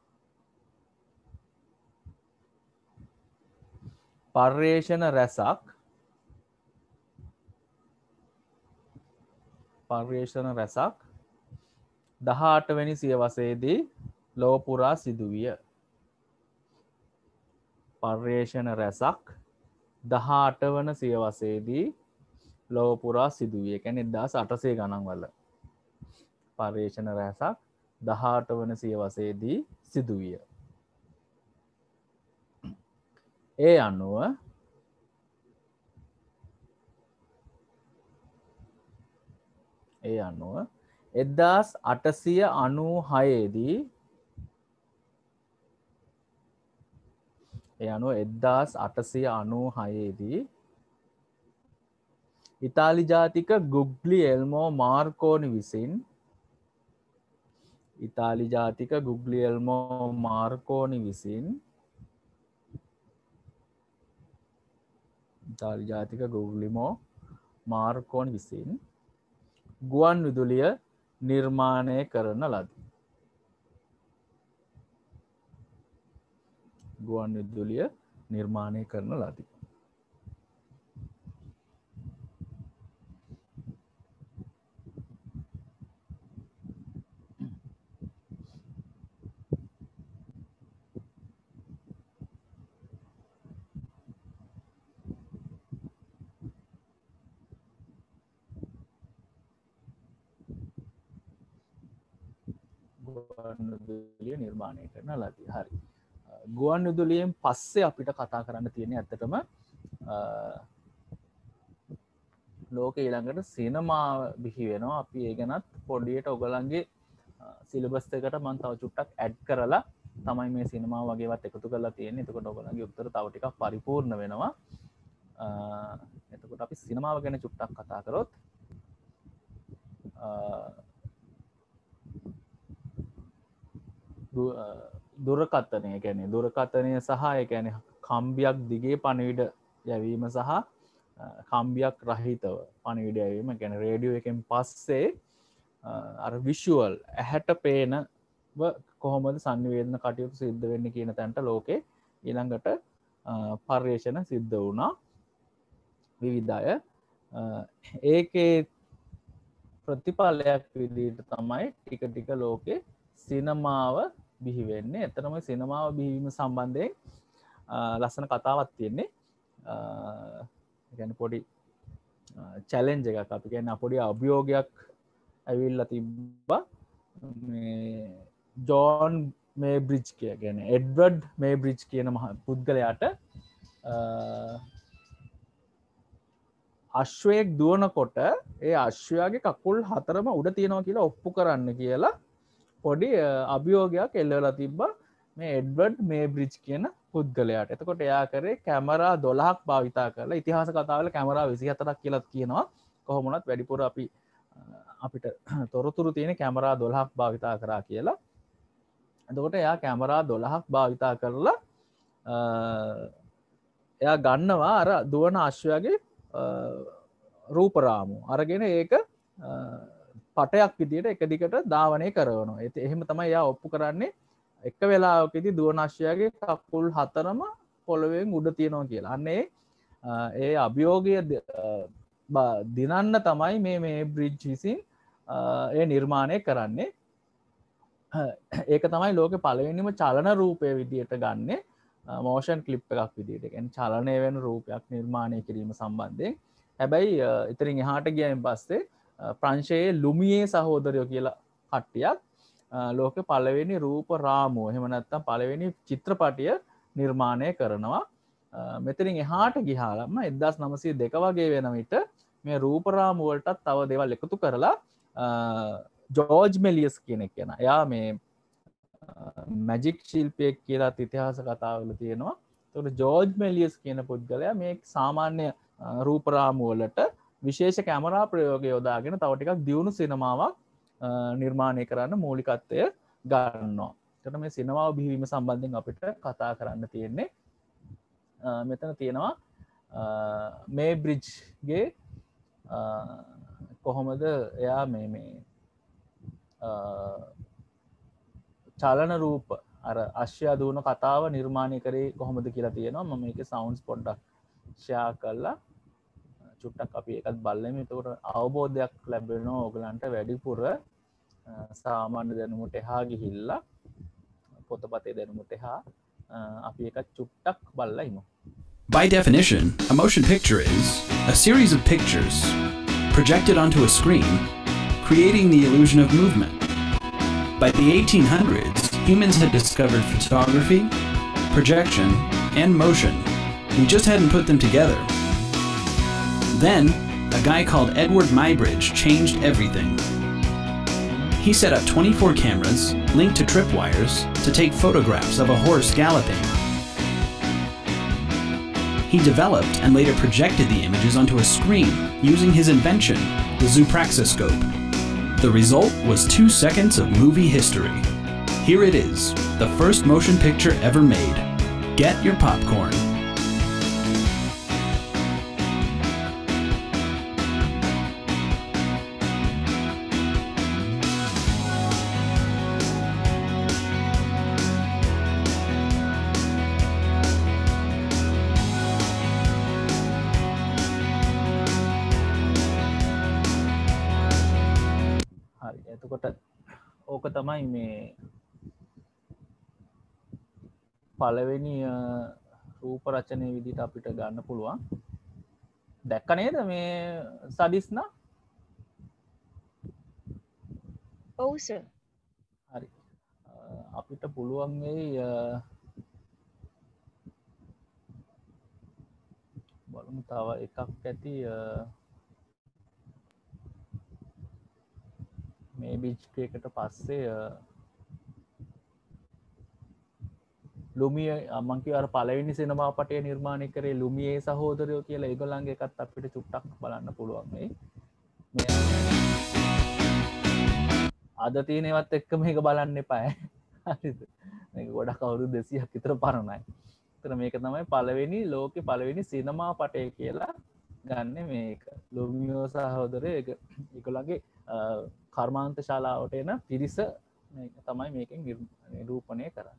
S1: පර්යේෂණ රැසක් පර්යේෂණ රැසක් 18 වෙනි සියවසේදී ලොව පුරා සිදුවිය. පර්යේෂණ රැසක් 18 වන සියවසේදී ලොව පුරා සිදුවිය. කියන්නේ 1800 ගණන් වල පර්යේෂණ රැසක් 18 වන සියවසේදී සිදුවිය. ඒ අනුව 1896 දී ඉතාලි ජාතික ගුග්ලියෙල්මෝ මාර්කෝනි විසින් ගුවන් විදුලිය නිර්මාණය කරන ලදී. ගුවන් විදුලිය නිර්මාණය කරන ලදී. ගුවන් විදුලිය නිර්මාණය කරන ලදී. හරි. ගුවන් විදුලියෙන් පස්සේ අපිට කතා කරන්න තියෙන්නේ ඇත්තටම ලෝකේ ඊළඟට සිනමාව බිහි වෙනවා. අපි ඒ ගැනත් පොඩියට ඔයගලන්ගේ සිලබස් එකට මම තව චුට්ටක් ඇඩ් කරලා තමයි මේ සිනමාව වගේවත් එකතු කරලා තියෙන්නේ. එතකොට ඔයගලන්ගේ උත්තර තව ටිකක් පරිපූර්ණ වෙනවා. එතකොට අපි සිනමාව ගැන චුට්ටක් කතා කරොත් දුරකථනය කියන්නේ දුරකථනය සහ ඒ කියන්නේ කම්බියක් දිගේ පණිවිඩ යැවීම සහ කම්බියක් රහිතව පණිවිඩ යැවීම කියන්නේ රේඩියෝ එකෙන් පස්සේ අර විෂුවල් ඇහැට පේනව කොහොමද සංනිවේදන කටයුතු සිද්ධ වෙන්නේ කියන තැනට ලෝකේ ඊළඟට පර්යේෂණ සිද්ධ වුණා විවිධ අය. ඒකේ ප්‍රතිඵලයක් විදිහට තමයි ටික ටික ලෝකේ සිනමාව බිහි වෙන්නේ. එතරම් සිනමාව බිහිවීම සම්බන්ධයෙන් ලස්සන කතාවක් තියෙන්නේ. ඒ කියන්නේ පොඩි චැලෙන්ජ් එකක් අපි කියන්නේ පොඩි අභියෝගයක් ඇවිල්ලා තිබ්බා. මේ ජෝන් මේබ්‍රිජ් කියන්නේ එඩ්වර්ඩ් මේබ්‍රිජ් කියන පුද්ගලයාට අශ්වයෙක් දුවනකොට ඒ අශ්වයාගේ කකුල් හතරම උඩ තියෙනවා කියලා ඔප්පු කරන්න කියලා පොඩි අභියෝගයක් එල්ලවලා තිබ්බා මේ එඩ්වර්ඩ් මේබ්‍රිජ් කියන පුද්ගලයාට. එතකොට එයා කරේ කැමරා 12ක් භාවිතා කරලා ඉතිහාස කතාවල කැමරා 24ක් කියලා කියනවා. කොහොම වුණත් වැඩිපුර අපිට තොරතුරු තියෙන කැමරා 12ක් භාවිතා කරා කියලා. එතකොට එයා කැමරා 12ක් භාවිතා කරලා එයා ගන්නවා අර දුවන අශ්වයාගේ රූපරාමු අරගෙන ඒක පටයක් විදියට එක දිගට ධාවනය කරනවා. එහෙම තමයි එයා ඔප්පු කරන්නේ එක වෙලාවකදී දුවන අශ්වයාගේ කකුල් හතරම පොළවෙන් උඩ තියෙනවා කියලා. අන්නේ ඒ අභියෝගය දිනන්න තමයි මේ බ්‍රිජ් විසින් ඒ නිර්මාණය කරන්නේ. ඒක තමයි ලෝකෙ පළවෙනිම චලන රූපය විදියට ගන්නේ මෝෂන් ක්ලිප් එකක් විදියට. කියන්නේ චලනය වෙන රූපයක් නිර්මාණය කිරීම සම්බන්ධයෙන්. හැබැයි ඉතින් එහාට ගියයින් පස්සේ ප්‍රංශයේ ලුමියේ සහෝදරයෝ කියලා කට්ටියක් ලෝකෙ පළවෙනි රූප රාමුව එහෙම නැත්නම් පළවෙනි චිත්‍රපටිය නිර්මාණය කරනවා. මෙතනින් එහාට ගියාම 1902 වගේ වෙන විට මේ රූප රාමුව වලටත් තව දේවල් එකතු කරලා ජෝර්ජ් මෙලියස් කෙනෙක් කියන. එයා මේ මැජික් ශිල්පියෙක් කියලා ඉතිහාස කතාවල තියෙනවා. ඒකට ජෝර්ජ් මෙලියස් කියන පුද්ගලයා මේ සාමාන්‍ය රූප රාමුව වලට විශේෂ කැමරා ප්‍රයෝග යොදාගෙන තව ටිකක් දියුණු සිනමාවක් නිර්මාණය කරන්න මූලිකත්වය ගන්නවා. එතකොට මේ සිනමාව බිහිවීම සම්බන්ධයෙන් අපිට කතා කරන්න තියෙන්නේ මෙතන තියෙනවා මේ බ්‍රිජ්ගේ කොහොමද එයා මේ චලන රූප අර අශ්වයා දුවන කතාව නිර්මාණය කරේ කොහොමද කියලා තියෙනවා. මම මේකේ සවුන්ඩ්ස් පොඩ්ඩක් ෂෙයා කරලා චුට්ටක් අපි ඒකත් බලමු. එතකොට අවබෝධයක් ලැබෙනවා ඔයගලන්ට වැඩිපුර සාමාන්‍ය දැනුමට එහා ගිහිල්ලා පොතපතේ දැනුමට එහා අපි ඒකත් චුට්ටක් බලලා ඉමු.
S3: By definition, a motion picture is a series of pictures projected onto a screen, creating the illusion of movement. By the 1800s, humans had discovered photography, projection, and motion. We just hadn't put them together. Then, a guy called Edward Muybridge changed everything. He set up 24 cameras linked to tripwires to take photographs of a horse galloping. He developed and later projected the images onto a screen using his invention, the Zoopraxiscope. The result was 2 seconds of movie history. Here it is, the first motion picture ever made. Get your popcorn.
S1: ඕක තමයි මේ පළවෙනි රූප රචනය විදිහට අපිට ගන්න පුළුවන්. දැක්ක නේද මේ සදිස්නා?
S4: ඔව් සර්.
S1: හරි. අපිට පුළුවන් වෙයි බලමු තව එකක් ඇති මේ බිජ්කයකට පස්සේ ලුමිය මං කිව්වා අර පළවෙනි සිනමාපටය නිර්මාණය කරේ ලුමියේ සහෝදරයෝ කියලා. ඒගොල්ලන්ගේ එකත් අපිට චුට්ටක් බලන්න පුළුවන් වෙයි. මේ අද තියෙනවත් එක්ක මේක බලන්න එපා. හරිද? මේක ගොඩක් අවුරුදු 200ක් විතර පරණයි. ඒතර මේක තමයි පළවෙනි ලෝකේ පළවෙනි සිනමාපටය කියලා ගන්න මේක. ලුමියෝ සහෝදරයෝ ඒගොල්ලන්ගේ කර්මාන්ත ශාලාවට එන පිරිස තමයි මේකෙන් නිරූපණය කරන්නේ.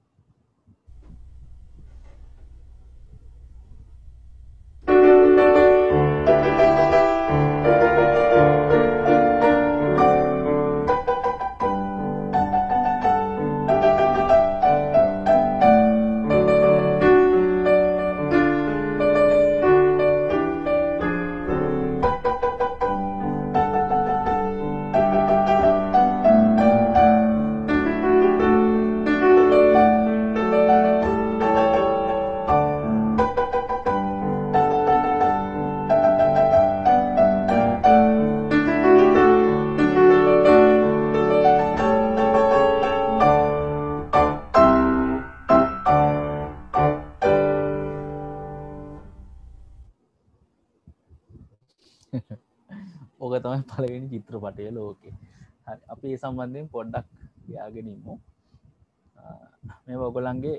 S1: ඕක තමයි පළවෙනි චිත්‍රපටය ලෝකේ. හරි අපි ඒ සම්බන්ධයෙන් පොඩ්ඩක් ලියාගෙන ඉමු. මේවා ඔයගොල්ලන්ගේ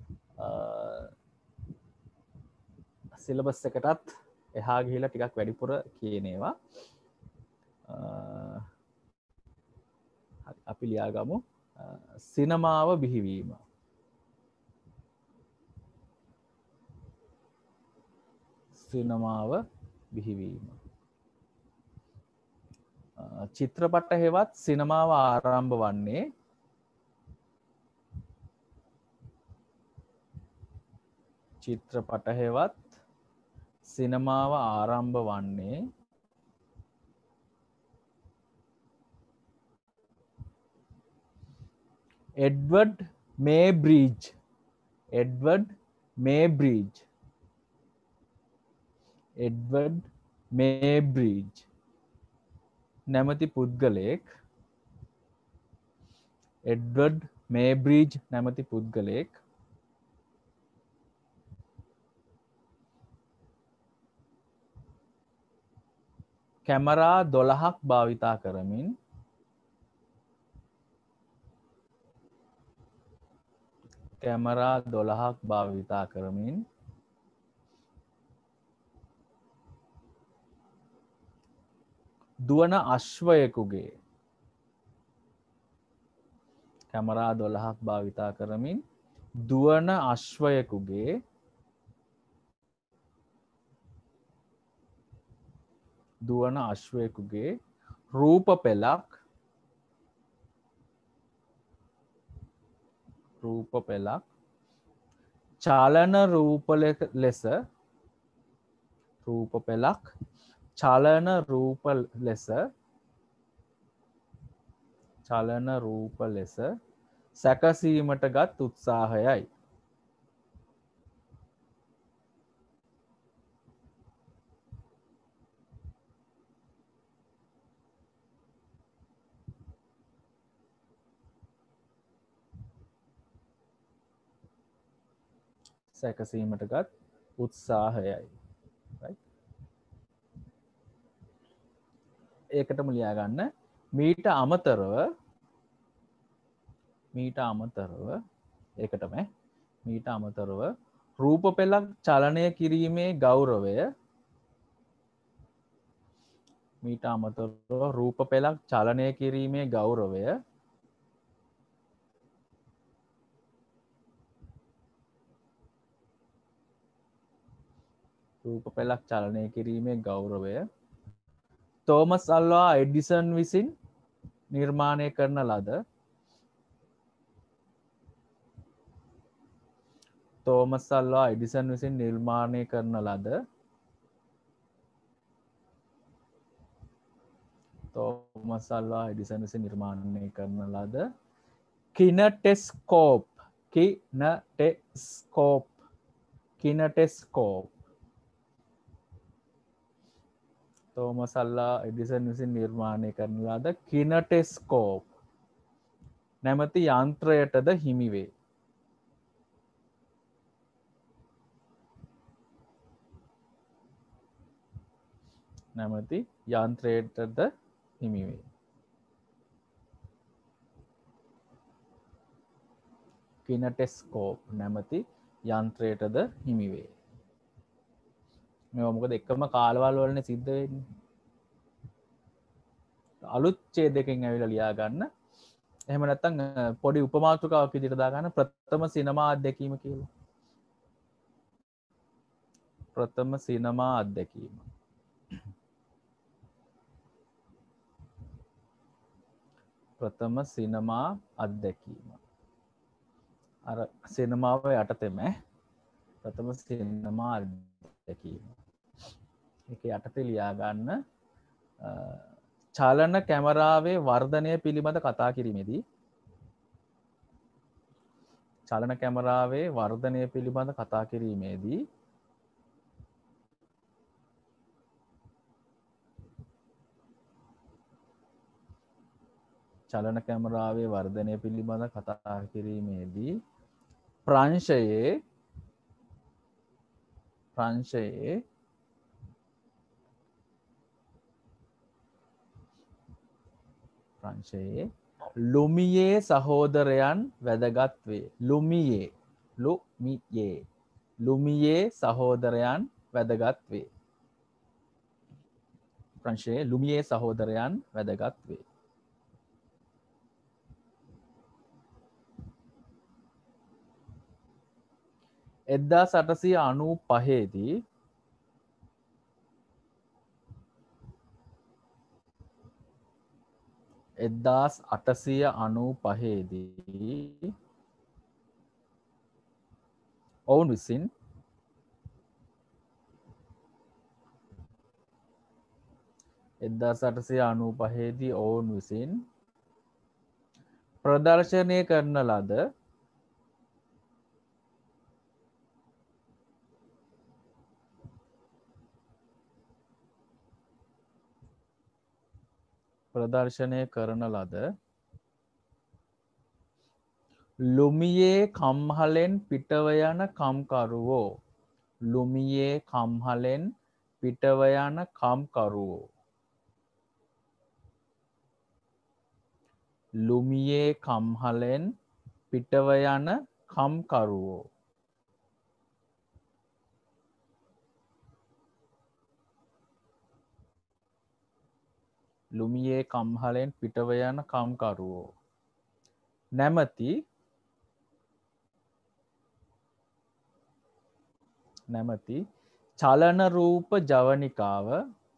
S1: සිලබස් එකටත් එහා ගිහිලා ටිකක් වැඩිපුර කියන ඒවා. හරි අපි ලියාගමු සිනමාව බිහිවීම. සිනමාව බිහිවීම. චිත්‍රපට හෙවත් සිනමාව ආරම්භ වන්නේ චිත්‍රපට හෙවත් සිනමාව ආරම්භ වන්නේ එඩ්වඩ් මේබ්‍රිජ් එඩ්වඩ් මේබ්‍රිජ් එඩ්වඩ් මේබ්‍රිජ් නැමැති පුද්ගලයෙක් එඩ්වඩ් මේබ්‍රිජ් නැමැති පුද්ගලයෙක් කැමරා 12ක් භාවිතා කරමින් කැමරා 12ක් භාවිතා කරමින් දුවන අශ්වයෙකුගේ කැමරා 12ක් භාවිතා කරමින් දුවන අශ්වයෙකුගේ රූප පෙළක් චලන රූප ලෙස රූප පෙළක් චලන රූප ලෙස සැකසීමට ගත් උත්සාහයයි. සැකසීමට ගත් උත්සාහයයි. ඒකටම ලියා ගන්න මීට අමතරව ඒකටම මීට අමතරව රූප පෙළක් චලනය කිරීමේ ගෞරවය තෝමස් අල්වා එඩිසන් විසින් නිර්මාණය කරන ලද කිනටෙස්කෝප් තෝමස් අල්වා එඩිසන් විසින් නිර්මාණය කරන ලද කිනටෙස්කෝප් නැමැති යන්ත්‍රයටද හිමි වේ. කිනටෙස්කෝප් නැමැති යන්ත්‍රයටද හිමි වේ. මේ මොකද එකම කාලවල වලනේ සිද්ධ වෙන්නේ. අලුත් ඡේදයකින් ඇවිල්ලා ලියා ගන්න. එහෙම නැත්නම් පොඩි උපමාතෘකාවක් විදිහට දා ගන්න ප්‍රථම සිනමා අත්දැකීම කියලා. ප්‍රථම සිනමා අත්දැකීම. අර සිනමාව යටතේම ප්‍රථම සිනමා අත්දැකීම. ඒක යටතේ ලියා ගන්න චලන කැමරාවේ වර්ධනය පිළිබඳ කතා කිරීමේදී චලන කැමරාවේ වර්ධනය පිළිබඳ කතා කිරීමේදී ප්‍රංශයේ ලුමියේ සහෝදරයන් වැදගත් වේ. ලුමියේ සහෝදරයන් වැදගත් වේ. ප්‍රංශයේ ලුමියේ සහෝදරයන් වැදගත් වේ. 1895 දී ඔවුන් විසින් 1895 දී ඔවුන් විසින් ප්‍රදර්ශනය කරන ලද ලුමියේ කම්හලෙන් පිටව යන කම්කරුවෝ ලුමියේ කම්හලෙන් පිටව යන කම්කරුවෝ ලුමියේ කම්හලෙන් පිටව යන කම්කරුවෝ ලුමියේ කම්හලෙන් පිටව යන කම්කරුවෝ නැමැති චලන රූප ජවනිකාව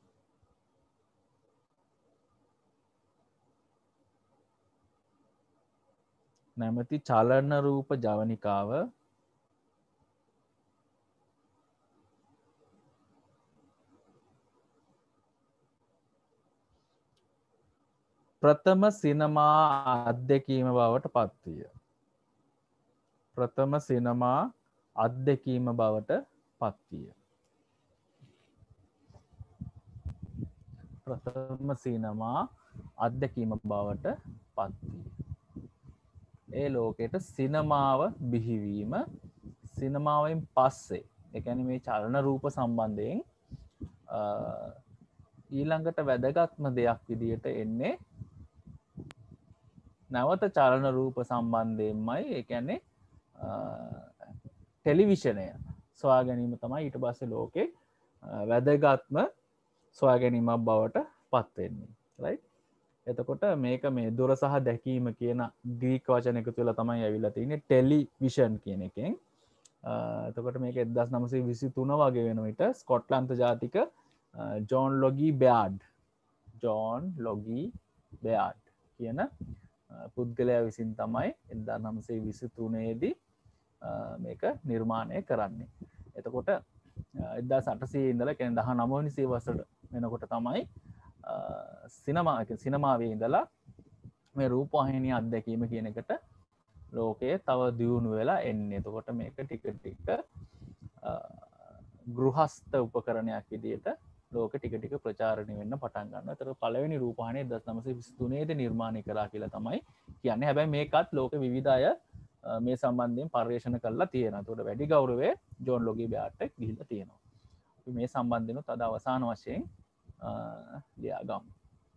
S1: ප්‍රථම සිනමා අත්දැකීම බවට පත්විය. ප්‍රථම සිනමා අත්දැකීම බවට පත්විය. ප්‍රථම සිනමා අත්දැකීම බවට පත්විය. ඒ ලෝකෙට සිනමාව බිහිවීම සිනමාවෙන් පස්සේ ඒ කියන්නේ මේ චලන රූප සම්බන්ධයෙන් ඊළඟට වැදගත්ම දෙයක් විදියට එන්නේ නැවත චලන රූප සම්බන්ධයෙන්මයි ඒ කියන්නේ ටෙලිවිෂනය සොයා ගැනීම තමයි ඊට පස්සේ ලෝකේ වැදගත්ම සොයා ගැනීමක් බවට පත් වෙන්නේ right එතකොට මේක මේ දුර සහ දැකීම කියන ග්‍රීක වචන එකතු වෙලා තමයි ඇවිල්ලා තියෙන්නේ ටෙලිවිෂන් කියන එකෙන් එතකොට මේක 1923 වගේ වෙන විට ස්කොට්ලන්ත ජාතික ජෝන් ලොගී බෙයාඩ් කියන පුද්ගලයා විසින් තමයි 1923 දී මේක නිර්මාණය කරන්නේ. එතකොට 1800 ඉඳලා කියන්නේ 19 වෙනි සියවසට වෙනකොට තමයි සිනමාවේ ඉඳලා මේ රූපවාහිනී අත්දැකීම කියන එකට ලෝකයේ තව දියුණු වෙලා එන්නේ. එතකොට මේක ටික ටික ගෘහස්ත උපකරණයක් විදිහට ලෝක ටික ටික ප්‍රචාරණය වෙන්න පටන් ගන්නවා. ඒතර පළවෙනි රූපවාහිනිය 1923 දී නිර්මාණය කළා කියලා තමයි කියන්නේ. හැබැයි මේකත් ලෝක විවිධ අය මේ සම්බන්ධයෙන් පර්යේෂණ කරලා තියෙනවා. ඒතකොට වැඩි ගෞරවය ජෝන් ලොගී බෙයාඩ්ට ගිහිල්ලා තියෙනවා. අපි මේ සම්බන්ධෙනුත් අද අවසාන වශයෙන් ලියාගමු.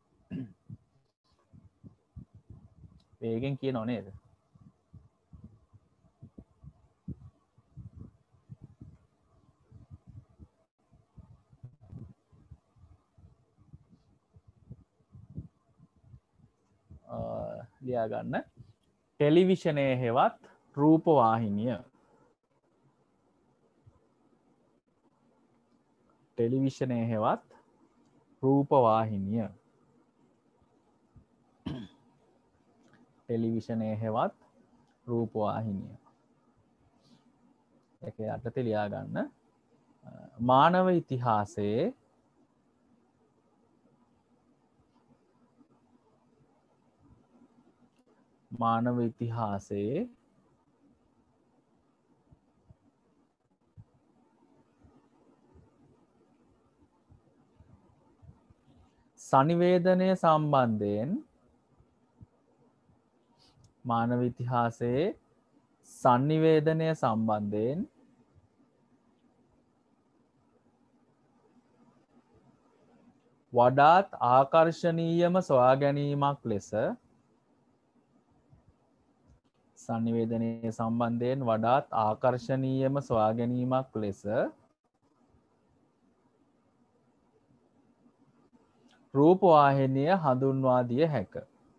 S1: වේගෙන් කියනව නේද? ලියාගන්න ටෙලිවිෂනය හෙවත් රූපවාහිනිය ටෙලිවිෂනය හෙවත් රූපවාහිනිය ටෙලිවිෂනය හෙවත් රූපවාහිනිය එක යටතේ ලියාගන්න මානව ඉතිහාසයේ sannivedanaය සම්බන්ධයෙන් මානව ඉතිහාසයේ sannivedanaය සම්බන්ධයෙන් වඩාත් ආකර්ශනීයම සොයා ගැනීමක් ලෙස sannivedanaය සම්බන්ධයෙන් වඩාත් ආකර්ශනීයම සොයා ගැනීමක් ලෙස රූපවාහිනිය හඳුන්වා දිය හැක.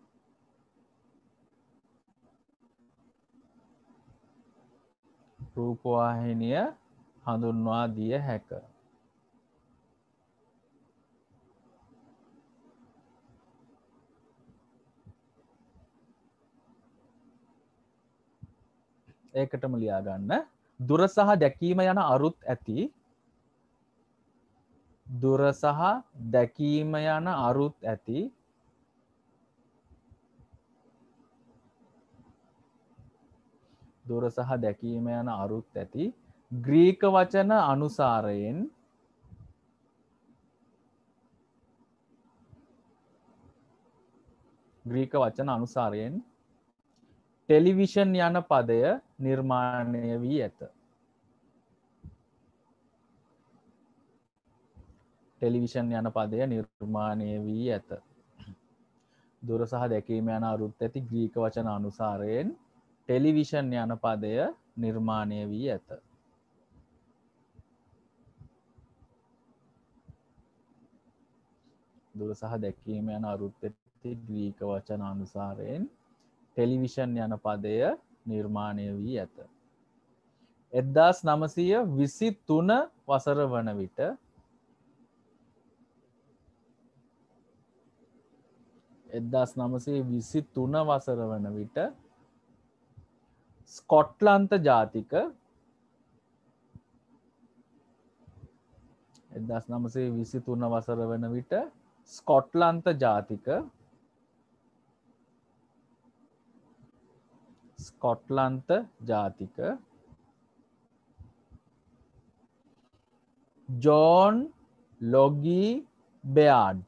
S1: රූපවාහිනිය හඳුන්වා දිය හැක. ඒකටම ලියාගන්න දුර සහ දැකීම යන අරුත් ඇති දුර සහ දැකීම යන අරුත් ඇති දුර සහ දැකීම යන අරුත් ඇති ග්‍රීක වචන අනුසාරයෙන් ග්‍රීක වචන අනුසාරයෙන් ටෙලිවිෂන් යන පදය නිර්මාණය වී ඇත. ටෙලිවිෂන් යන පදය නිර්මාණය වී ඇත. දුර සහ දැකීම යන අරුත් ඇති ග්‍රීක වචන අනුසාරයෙන් ටෙලිවිෂන් යන පදය නිර්මාණය වී ඇත. දුර සහ දැකීම යන අරුත් ඇති ග්‍රීක වචන අනුසාරයෙන් ටෙලිවිෂන් යන පදය නිර්මාණය වී ඇත. 1923 වසර වන විට වසර වන විට ස්කොට්ලන්ත ජාතික 1923 වසර වන විට ස්කොට්ලන්ත ජාතික ජෝන් ලොගී බෙයාඩ්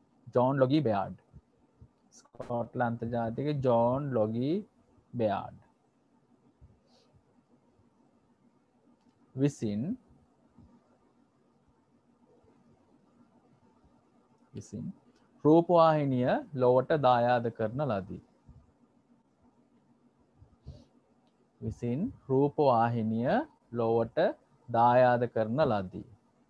S1: ස්කොට්ලන්ත ජාතික ජෝන් ලොගී බෙයාඩ් විසින් රූපවාහිනිය ලොවට දායාද කරන ලදී. රූපවාහිනිය ලොවට දායාද කරන ලදී.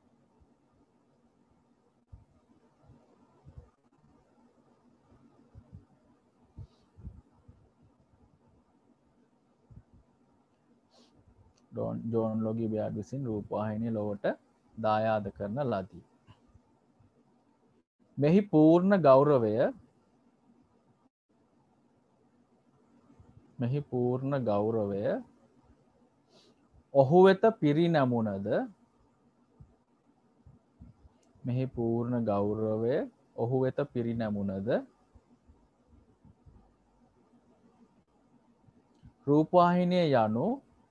S1: ජෝන් ලොගී බෙයාඩ් විසින් රූපවාහිනිය ලොවට දායාද කරන ලදී. මෙහි පූර්ණ ගෞරවය ඔහු වෙත පිරිනැමුණද රූපවාහිනිය යනු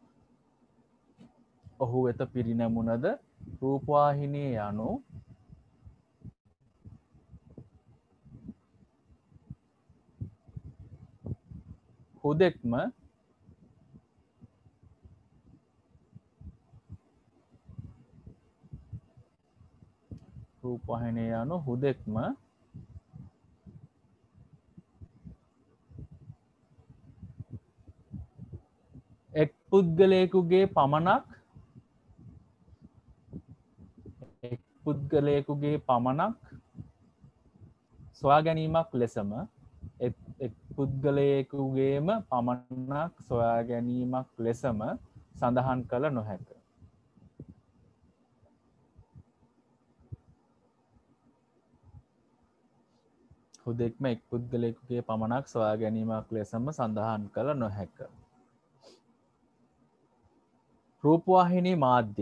S1: හුදෙක්ම එක් පුද්ගලයෙකුගේ පමණක් සොයා ගැනීමක් ලෙසම සඳහන් කළ නොහැක. හුදෙක්ම එක් පුද්ගලයෙකුගේ පමණක් සොයා ගැනීමක් ලෙසම සඳහන් කළ නොහැක. රූපවාහිනී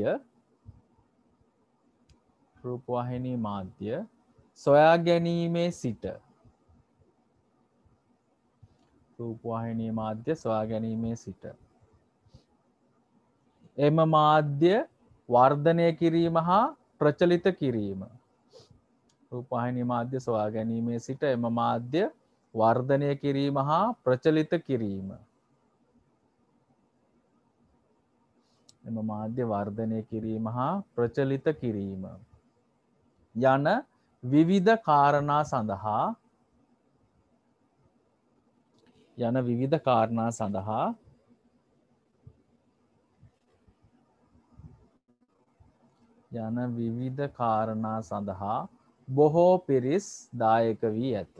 S1: මාධ්‍ය සොයා ගැනීමේ සිට එම මාධ්‍ය වර්ධනය කිරීම හා ප්‍රචලිත කිරීම. රූපවාහිනී මාධ්‍ය සොයා ගැනීමේ සිට එම මාධ්‍ය වර්ධනය කිරීම හා ප්‍රචලිත කිරීම. යන විවිධ කාරණා සඳහා බොහෝ පිරිස් දායක වී ඇත.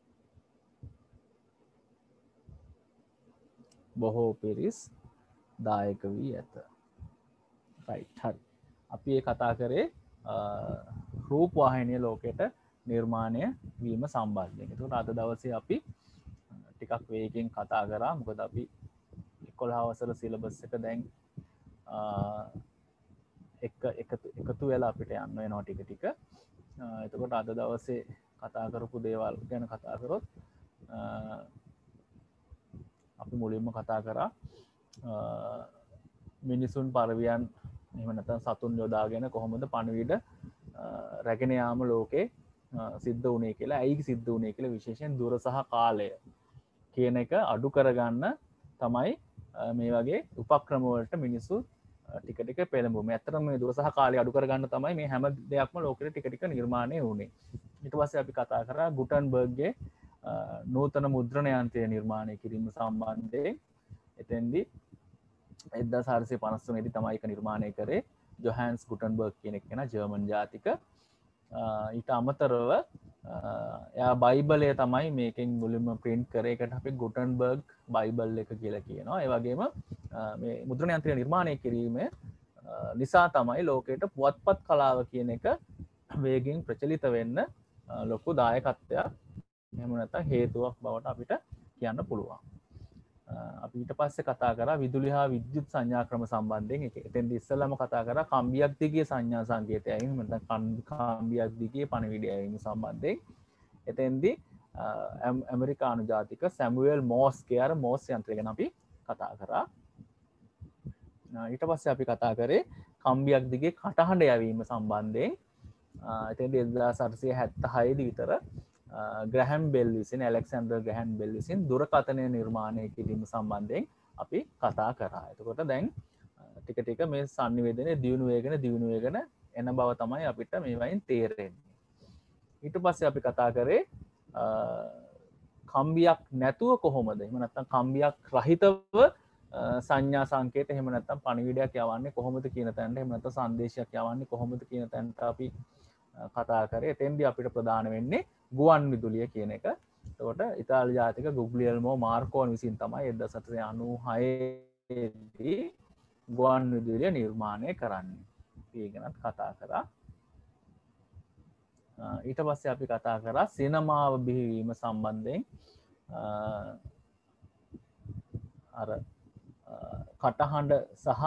S1: හරි. අපි ඒ කතා කරේ රූපවාහිනිය ලෝකෙට නිර්මාණය වීම සම්බන්ධයෙන්. ඒකට අද දවසේ අපි ටිකක් වේගෙන් කතා කරා. මොකද අපි 11 වසර සිලබස් එක දැන් එකතු වෙලා අපිට යන්න වෙනවා ටික ටික. එතකොට අද දවසේ කතා කරපු දේවල් ගැන කතා කරොත් අපි මුලින්ම කතා කරා මිනිසුන් පරවියන් එහෙම නැත්නම් සතුන් යොදාගෙන කොහොමද පණිවිඩ රැගෙන යාම ලෝකේ සිද්ධ වුණේ කියලා. ඇයි සිද්ධ වුණේ කියලා විශේෂයෙන් දුර සහ කාලය කියන එක අඩු කරගන්න තමයි මේ වගේ උපක්‍රම වලට මිනිස්සු ටික ටික පෙළඹුනේ. ඇත්තටම මේ දුර සහ කාලය අඩු කරගන්න තමයි මේ හැම දෙයක්ම ලෝකෙට ටික ටික නිර්මාණය වුණේ. ඊට පස්සේ අපි කතා කරා ගුටන්බර්ග්ගේ නූතන මුද්‍රණ යන්ත්‍රය නිර්මාණය කිරීම සම්බන්ධයෙන්. එතෙන්දී 1453 දී තමයි ඒක නිර්මාණය කරේ ජොහන්ස් ගුටන්බර්ග් කියන කෙනා ජර්මන් ජාතික. ඊට අමතරව එයා බයිබලය තමයි මේකෙන් මුලින්ම print කරේ. ඒකට අපි ගුටන්බර්ග් බයිබල් එක කියලා කියනවා. ඒ වගේම මේ මුද්‍රණ යන්ත්‍රය නිර්මාණය කිරීම නිසා තමයි ලෝකයට පුවත්පත් කලාව කියන එක වේගෙන් ප්‍රචලිත වෙන්න ලොකු දායකත්වයක් එහෙම නැත්නම් හේතුවක් බවට අපිට කියන්න පුළුවන්. අපි ඊට පස්සේ කතා කරා විදුලි හා විද්‍යුත් සංඥා ක්‍රම සම්බන්ධයෙන්. එතෙන්දී ඉස්සෙල්ලාම කතා කරා කම්බියක් දිගේ සංඥා සංකේතය ඇවීම නැත්නම් කම්බියක් දිගේ පණිවිඩය ඇවීම සම්බන්ධයෙන්. එතෙන්දී ඇමරිකානු ජාතික සැමුවෙල් මෝස්ගේ අර මෝස් යන්ත්‍රය ගැන අපි කතා කරා. ඊට පස්සේ අපි කතා කරේ කම්බියක් දිගේ කටහඬ යැවීම සම්බන්ධයෙන්. එතෙන්දී 1876 දී විතර ග්‍රැහැම් බෙල් විසින් ඇලෙක්සැන්ඩර් ග්‍රැහැම් බෙල් විසින් දුරකථනය නිර්මාණය කිරීම සම්බන්ධයෙන් අපි කතා කරා. එතකොට දැන් ටික ටික මේ sannivedanaye දියුණු වේගෙන එන බව තමයි අපිට මේ වයින් තේරෙන්නේ. ඊට පස්සේ අපි කතා කරේ කම්බියක් නැතුව කොහොමද එහෙම නැත්නම් කම්බියක් රහිතව සංඥා සංකේත එහෙම නැත්නම් පණිවිඩයක් යවන්නේ කොහොමද කියන තැනට එහෙම නැත්නම් සංදේශයක් යවන්නේ කොහොමද කියන තැනට අපි කතා කරේ. එතෙන්දී අපිට ප්‍රධාන වෙන්නේ ගුවන් විදුලිය කියන එක. එතකොට ඉතාලි ජාතික ගුග්ලියල්මෝ මාර්කෝනි විසින් තමයි 1796 දී ගුවන් විදුලිය නිර්මාණය කරන්නේ. ඒ ගැනත් කතා කරා. ඊට පස්සේ අපි කතා කරා සිනමාව බිහිවීම සම්බන්ධයෙන්. අර කටහඬ සහ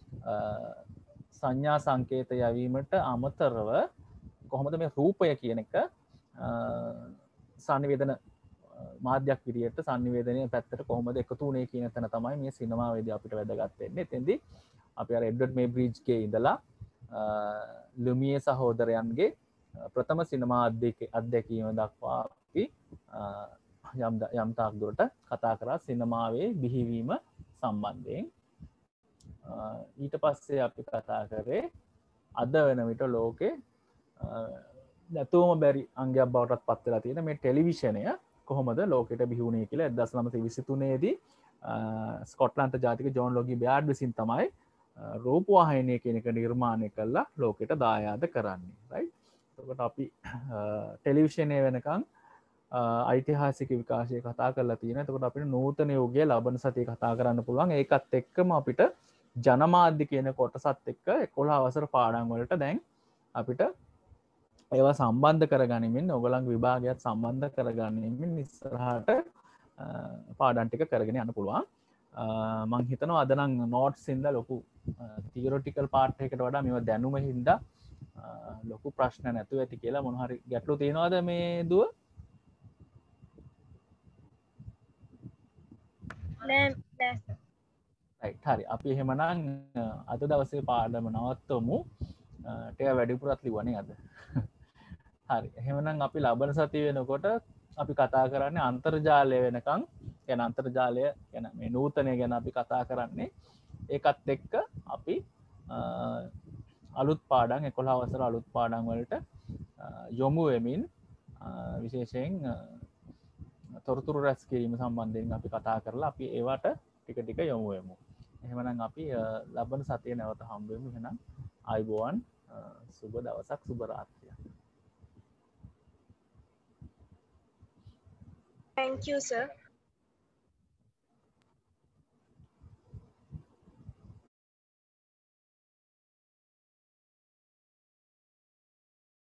S1: සංඥා සංකේත යැවීමට අමතරව කොහොමද මේ රූපය කියන එක සංනිවේදන මාධ්‍යයක් විදියට සංනිවේදනයේ පැත්තට කොහොමද එකතු වුනේ කියන තැන තමයි මේ සිනමාවේදී අපිට වැදගත් වෙන්නේ. එතෙන්දී අපි අර එඩ්වඩ් මේබ්‍රිජ්ගේ ඉඳලා ලුමියේ සහෝදරයන්ගේ ප්‍රථම සිනමා අත්දැකීම දක්වා අපි යම් තාක් දුරට කතා කරා සිනමාවේ බිහිවීම සම්බන්ධයෙන්. ඊට පස්සේ අපි කතා කරේ අද වෙන විට ලෝකේ නැතුවම බැරි අංගයක් බවටත් පත් වෙලා තියෙන මේ ටෙලිවිෂනය කොහොමද ලෝකෙට බිහි වුණේ කියලා 1923 දී ස්කොට්ලන්ත ජාතික ජෝන් ලොගි බෑඩ් විසින් තමයි රූපවාහිනිය කියන එක නිර්මාණය කළා ලෝකෙට දායාද කරන්නේ. රයිට්. එතකොට අපි ටෙලිවිෂනය වෙනකන් ඓතිහාසික විකාශය කතා කරලා තියෙනවා. එතකොට අපිට නූතන යුගයේ ලබන සතියේ කතා කරන්න පුළුවන්. ඒකත් එක්කම අපිට ජනමාධ්‍ය කියන කොටසත් එක්ක 11 වසර පාඩම් වලට දැන් අපිට ඒවා සම්බන්ධ කරගනිමින් ඔයගොල්ලන්ගේ විභාගයත් සම්බන්ධ කරගනිමින් ඉස්සරහට පාඩම් ටික කරගෙන යන්න පුළුවන්. මම හිතනවා අද නම් නෝට්ස් ඉඳලා ලොකු තියොරිටිකල් පාර්ට් එකකට වඩා මේවා දැනුම හින්දා ලොකු ප්‍රශ්න නැතුව ඇති කියලා. මොන හරි ගැටලු තියෙනවද මේ දුව?
S4: නෑ
S1: රයිට්. හරි. අපි එහෙමනම් අද දවසේ පාඩම නවත්තමු. ටික වැඩිපුරත් ලිව්වනේ අද. හරි. එහෙමනම් අපි ලබන සතිය වෙනකොට අපි කතා කරන්නේ අන්තර්ජාලය වෙනකන් කියන අන්තර්ජාලය ගැන මේ නූතනය ගැන අපි කතා කරන්නේ. ඒකත් එක්ක අපි අලුත් පාඩම් 11 වසර අලුත් පාඩම් වලට යොමු වෙමින් විශේෂයෙන් තොරතුරු රැස් කිරීම සම්බන්ධයෙන් අපි කතා කරලා අපි ඒවට ටික ටික යොමු වෙමු. එහෙමනම් අපි ලබන සතියේ නැවත හම්බ වෙමු. එහෙනම් ආයුබෝවන්, සුබ දවසක්, සුබ රාත්‍රියක්.
S4: Thank you, sir.